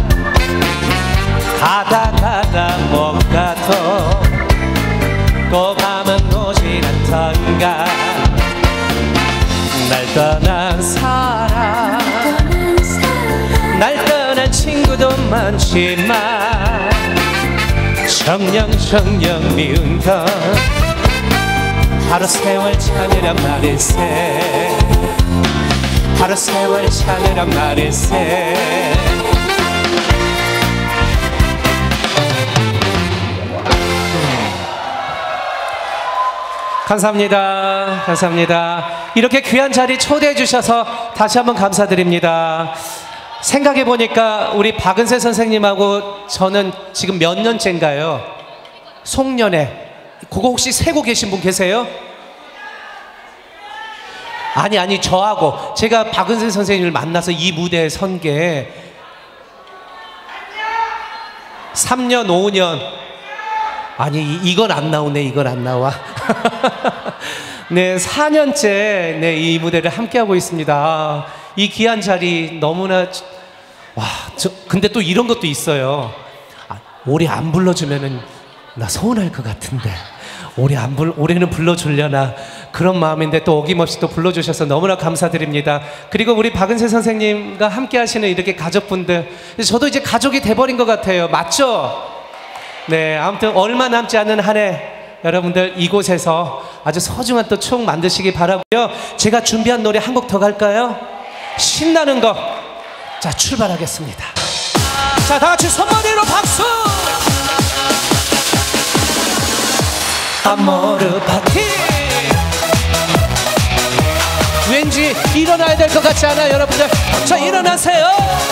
가다 못 가도 또 밤은 오질 않던가 날 떠난 사람 날 떠난 친구도 많지만 청년 미운 건 바로 세월 차내란 말일세 바로 세월 차내란 말일세 감사합니다. 감사합니다. 이렇게 귀한 자리 초대해 주셔서 다시 한번 감사드립니다. 생각해 보니까 우리 박은세 선생님하고 저는 지금 몇 년째인가요? 송년회 그거 혹시 세고 계신 분 계세요? 아니 저하고 제가 박은세 선생님을 만나서 이 무대에 선 게 3년 5년 아니 이건 안 나오네 이건 안 나와 네 4년째 네, 이 무대를 함께하고 있습니다. 이 귀한 자리 너무나 근데 또 이런 것도 있어요. 올해 안 불러주면은 나 서운할 것 같은데 올해는 불러주려나 그런 마음인데 또 어김없이 또 불러주셔서 너무나 감사드립니다. 그리고 우리 박은세 선생님과 함께 하시는 이렇게 가족분들 저도 이제 가족이 돼버린 것 같아요. 맞죠? 네 아무튼 얼마 남지 않은 한 해 여러분들 이곳에서 아주 소중한 또 추억 만드시기 바라고요. 제가 준비한 노래 한 곡 더 갈까요? 신나는 거. 자 출발하겠습니다. 자 다같이 손머리로 박수. 아모르 파티. 왠지 일어나야 될 것 같지 않아요 여러분들? 자 일어나세요.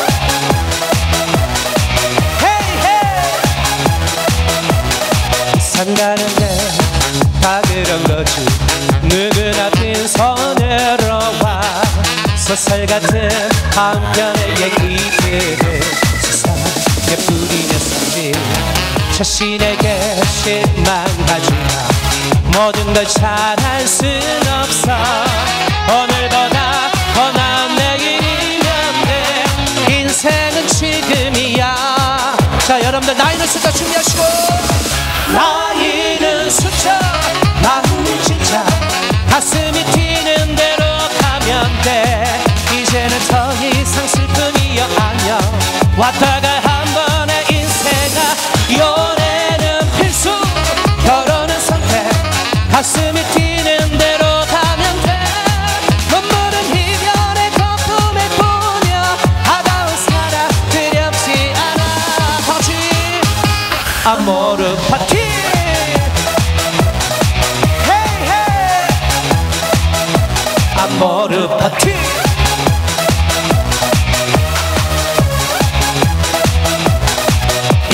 산다는데 다 그런 거지 누구나 빈손으로 와 소설 같은 한 편의 얘기들을 세상에 뿌리렸었지 자신에게 실망하지마 모든 걸 잘할 순 없어 오늘보다 더 나은 내일이면 돼 인생은 지금이야. 자 여러분들 나이는 숫자 준비하시고 나이는 숫자 마음은 진짜 가슴이 뛰는 대로 가면 돼 이제는 더 이상 슬픔이여 안녕 왔다가 한 번의 인생아 연애는 필수 결혼은 선택 가슴이 뛰는 대로 가면 돼 눈물은 이별의 거품일 뿐이야 아까운 사랑 두렵지 않아 터지 아모르 파티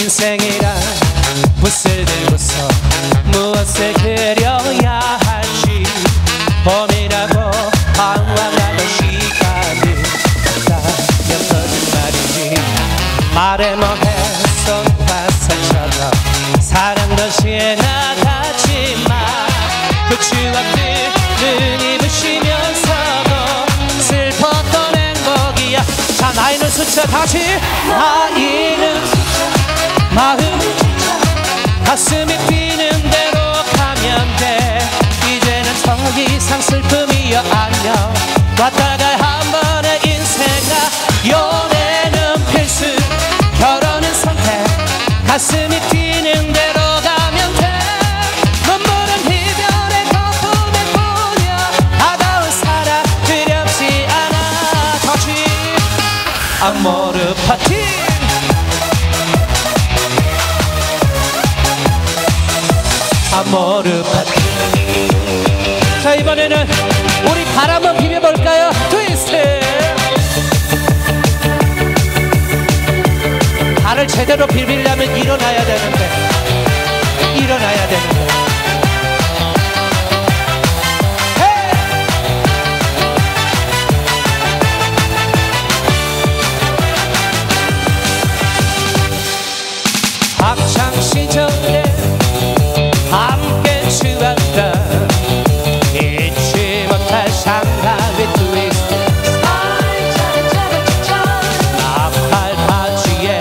인생이란 붓을 들고서 무엇을 그려야 할지 고민하고 방황하던 시간이 없다면 거짓말이지. 말해 뭐해 손바닥처럼 사랑도 지나가지만 그 추억들은 입으시면서도 슬펐던 행복이야. 자, 나이는 숫자 다시. 나이는 마음 가슴이 뛰는 대로 가면 돼. 이제는 더 이상 슬픔이여 안녕. 왔다가 한 번의 인생아. 연애는 필수 결혼은 선택. 가슴이 뛰는 대로 가면 돼. 눈물은 이별의 거품일 뿐이야. 아까운 사랑 두렵지 않아. 터치 아모르 파티. 아모르 파티. 자, 이번에는 우리 발 한번 비벼볼까요? 트위스트. 발을 제대로 비비려면 일어나야 되는데, 일어나야 되는데. 학창 시절에 함께 추었던 잊지 못할 상상의 트위스트. 나팔 바지에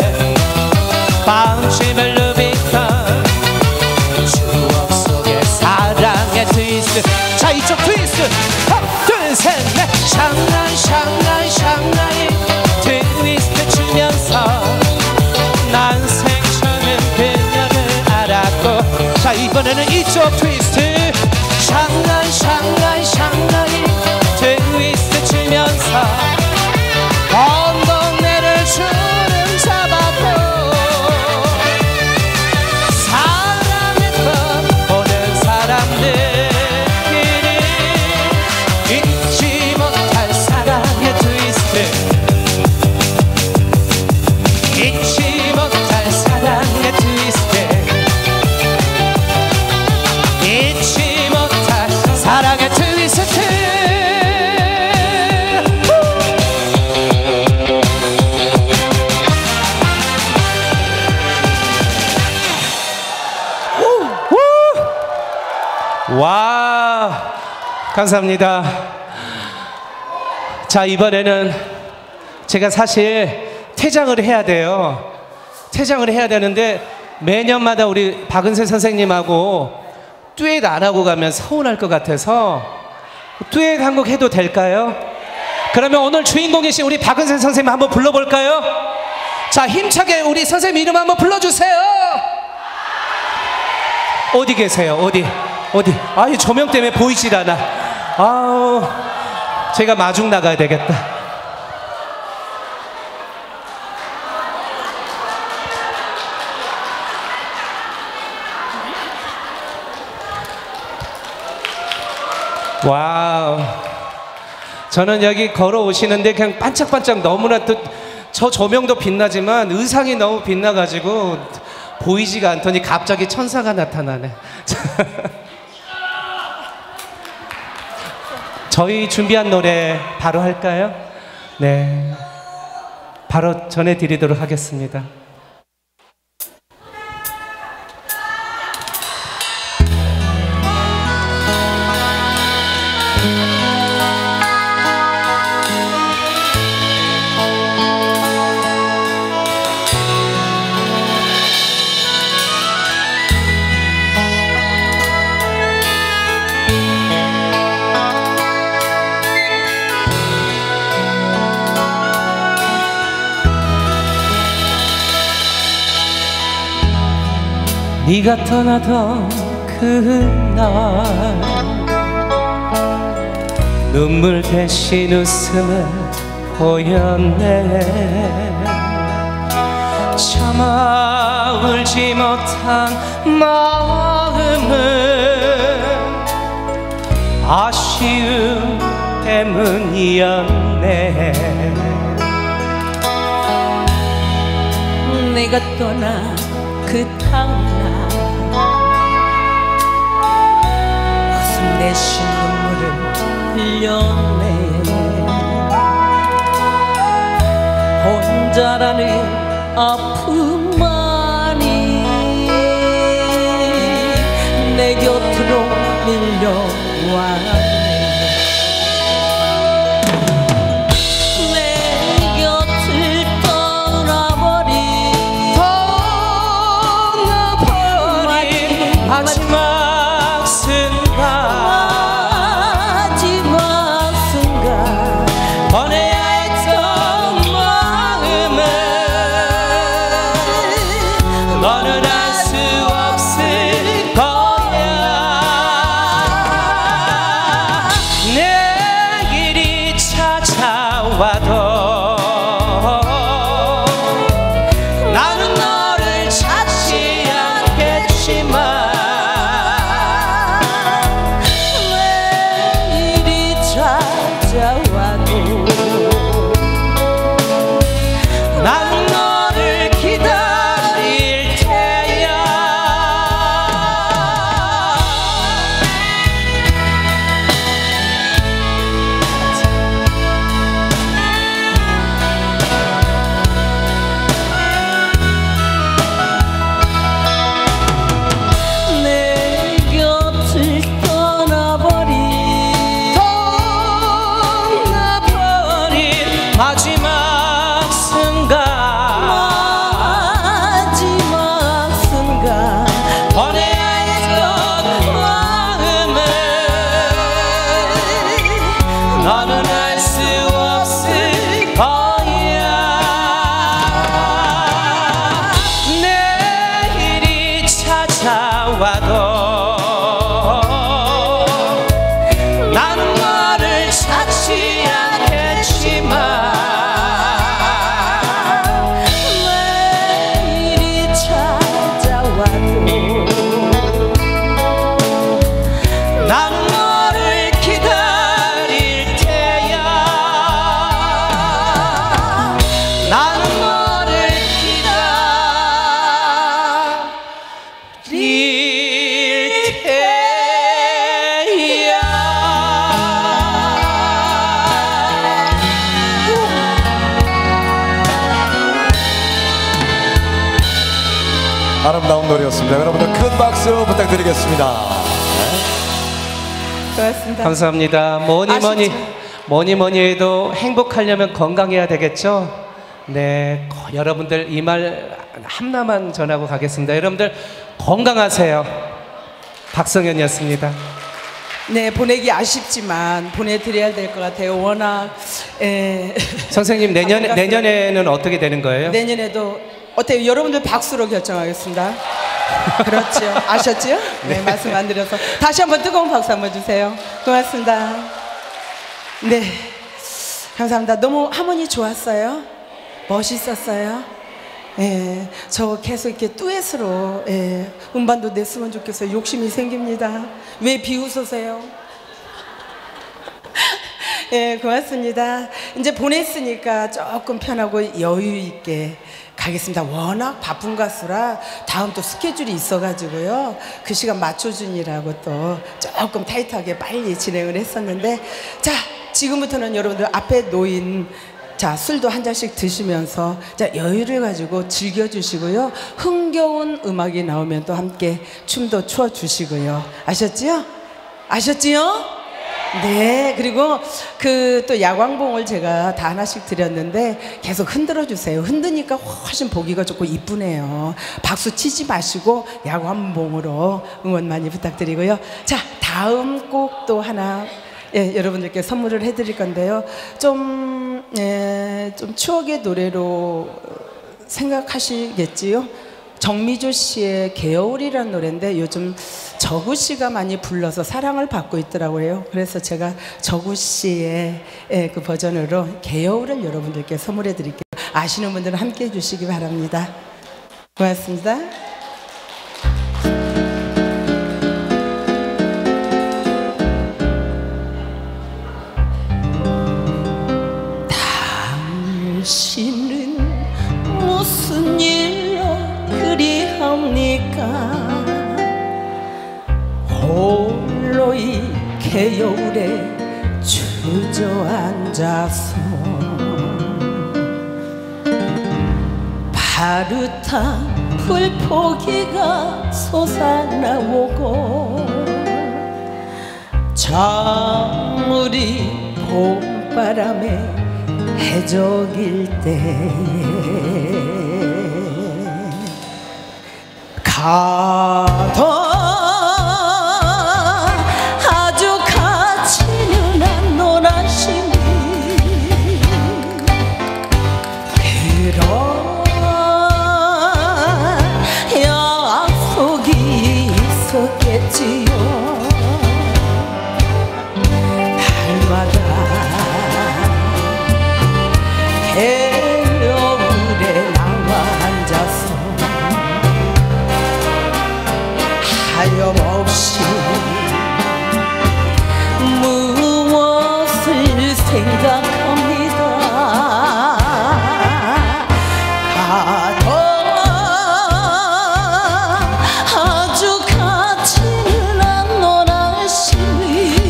빵집을 누비던 추억 속의 사랑의 트위스트. 자, 이쪽 트위스트. 하나 둘 셋 넷. 샹라이 샹라이 샹라이 트위스트 추면서 난 생처는 그녀를 알았고. 자, 이번에는 이쪽 트위스트. 샹라이 샹라이 샹라이 트위스트 추면서 온 동네를 주름 잡았고 사랑했던 모든 사람들끼리 잊지 못할 사랑의 트위스트. 잊지 못할 사랑의 트위스트. 잊지 못할 사랑의 트위스트. 와, 감사합니다. 자, 이번에는 제가 사실 퇴장을 해야 돼요. 퇴장을 해야 되는데 매년마다 우리 박은세 선생님하고 듀엣 안 하고 가면 서운할 것 같아서 듀엣 한 곡 해도 될까요? 그러면 오늘 주인공이신 우리 박은세 선생님 한번 불러볼까요? 자, 힘차게 우리 선생님 이름 한번 불러주세요. 어디 계세요? 어디? 아이, 조명 때문에 보이질 않아. 아우, 제가 마중 나가야 되겠다. 와우. 저는 여기 걸어오시는데 그냥 반짝반짝 너무나 또 저 조명도 빛나지만 의상이 너무 빛나가지고 보이지가 않더니 갑자기 천사가 나타나네. 저희 준비한 노래 바로 할까요? 네, 바로 전해드리도록 하겠습니다. 네가 떠나던 그날 눈물 대신 웃음을 보였네. 차마 울지 못한 마음은 아쉬움 때문이었네. 내가 떠나 그 다음날 웃음 대신 눈물을 흘렸네. 혼자라는 아픔만이 내 곁으로 밀려왔네. 내 곁을 떠나버린 마지막 순간, 마지막 순간 보내야 했던 마음을 너는 알 수 없을 거야. 내일이 찾아와도 나는 너를 찾지 않겠지만 내일이 찾아와도 나는 너를 기다릴 테야. 내 곁을 떠나버린 마지막 순간, 마지막 순간 보내야 했던 마음을 너는 알 수 없을 거야. 내일이 찾아와도 나는 너를 찾지 않겠지만 내일이 찾아와도 나는 너를 기다릴 테야. 나는 너를 기다릴 테야. 아름다운 노래였습니다. 여러분들 큰 박수 부탁드리겠습니다. 고맙습니다. 감사합니다. 뭐니 해도 행복하려면 건강해야 되겠죠? 네, 여러분들 이 말 하나만 전하고 가겠습니다. 여러분들 건강하세요. 박성현이었습니다. 네, 보내기 아쉽지만 보내드려야 될 것 같아요. 워낙 선생님 내년에는 어떻게 되는 거예요? 내년에도 어때요? 여러분들 박수로 결정하겠습니다. 그렇죠. 아셨죠? 네, 말씀 안 드려서 다시 한번 뜨거운 박수 한번 주세요. 고맙습니다. 네, 감사합니다. 너무 하모니 좋았어요. 멋있었어요. 예, 저 계속 이렇게 듀엣으로 음반도 냈으면 좋겠어요. 욕심이 생깁니다. 왜 비웃으세요? 예, 고맙습니다. 이제 보냈으니까 조금 편하고 여유 있게 가겠습니다. 워낙 바쁜 가수라 다음 또 스케줄이 있어가지고요. 그 시간 맞춰주니라고 또 조금 타이트하게 빨리 진행을 했었는데, 자, 지금부터는 여러분들 앞에 놓인 자, 술도 한 잔씩 드시면서 자, 여유를 가지고 즐겨주시고요. 흥겨운 음악이 나오면 또 함께 춤도 추어주시고요. 아셨지요? 아셨지요? 네, 그리고 그 또 야광봉을 제가 다 하나씩 드렸는데 계속 흔들어 주세요. 흔드니까 훨씬 보기가 좋고 이쁘네요. 박수 치지 마시고 야광봉으로 응원 많이 부탁드리고요. 자, 다음 곡 또 하나 여러분들께 선물을 해드릴 건데요. 좀 추억의 노래로 생각하시겠지요? 정미조 씨의 개울이라는 노래인데 요즘 저구 씨가 많이 불러서 사랑을 받고 있더라고요. 그래서 제가 저구 씨의 그 버전으로 개울을 여러분들께 선물해 드릴게요. 아시는 분들은 함께 해 주시기 바랍니다. 고맙습니다. 당신은 무슨 일로 그리함 합니까? 홀로 이 개여울에 주저앉아서 파릇한 풀포기가 솟아나오고 저물이 봄바람에 해적일 때에 가던 아주 가치는 안 노라심이 그런 약속이 있었겠지요. 달마다 개울에 나와 앉아서 하염없이 무엇을 생각합니다. 가던 아주 가치는 안 노라심이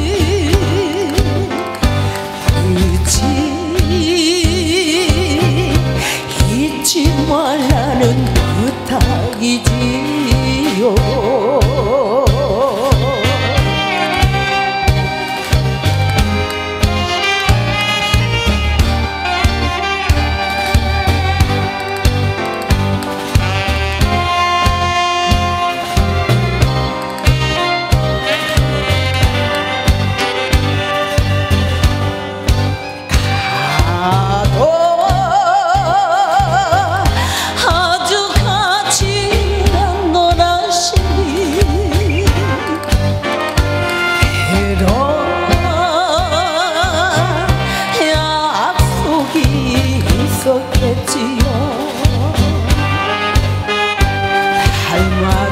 잊지 말라는 부탁이지요. 아주 가치는 안 노라심이 그런 약속이 있었겠지요. 할 말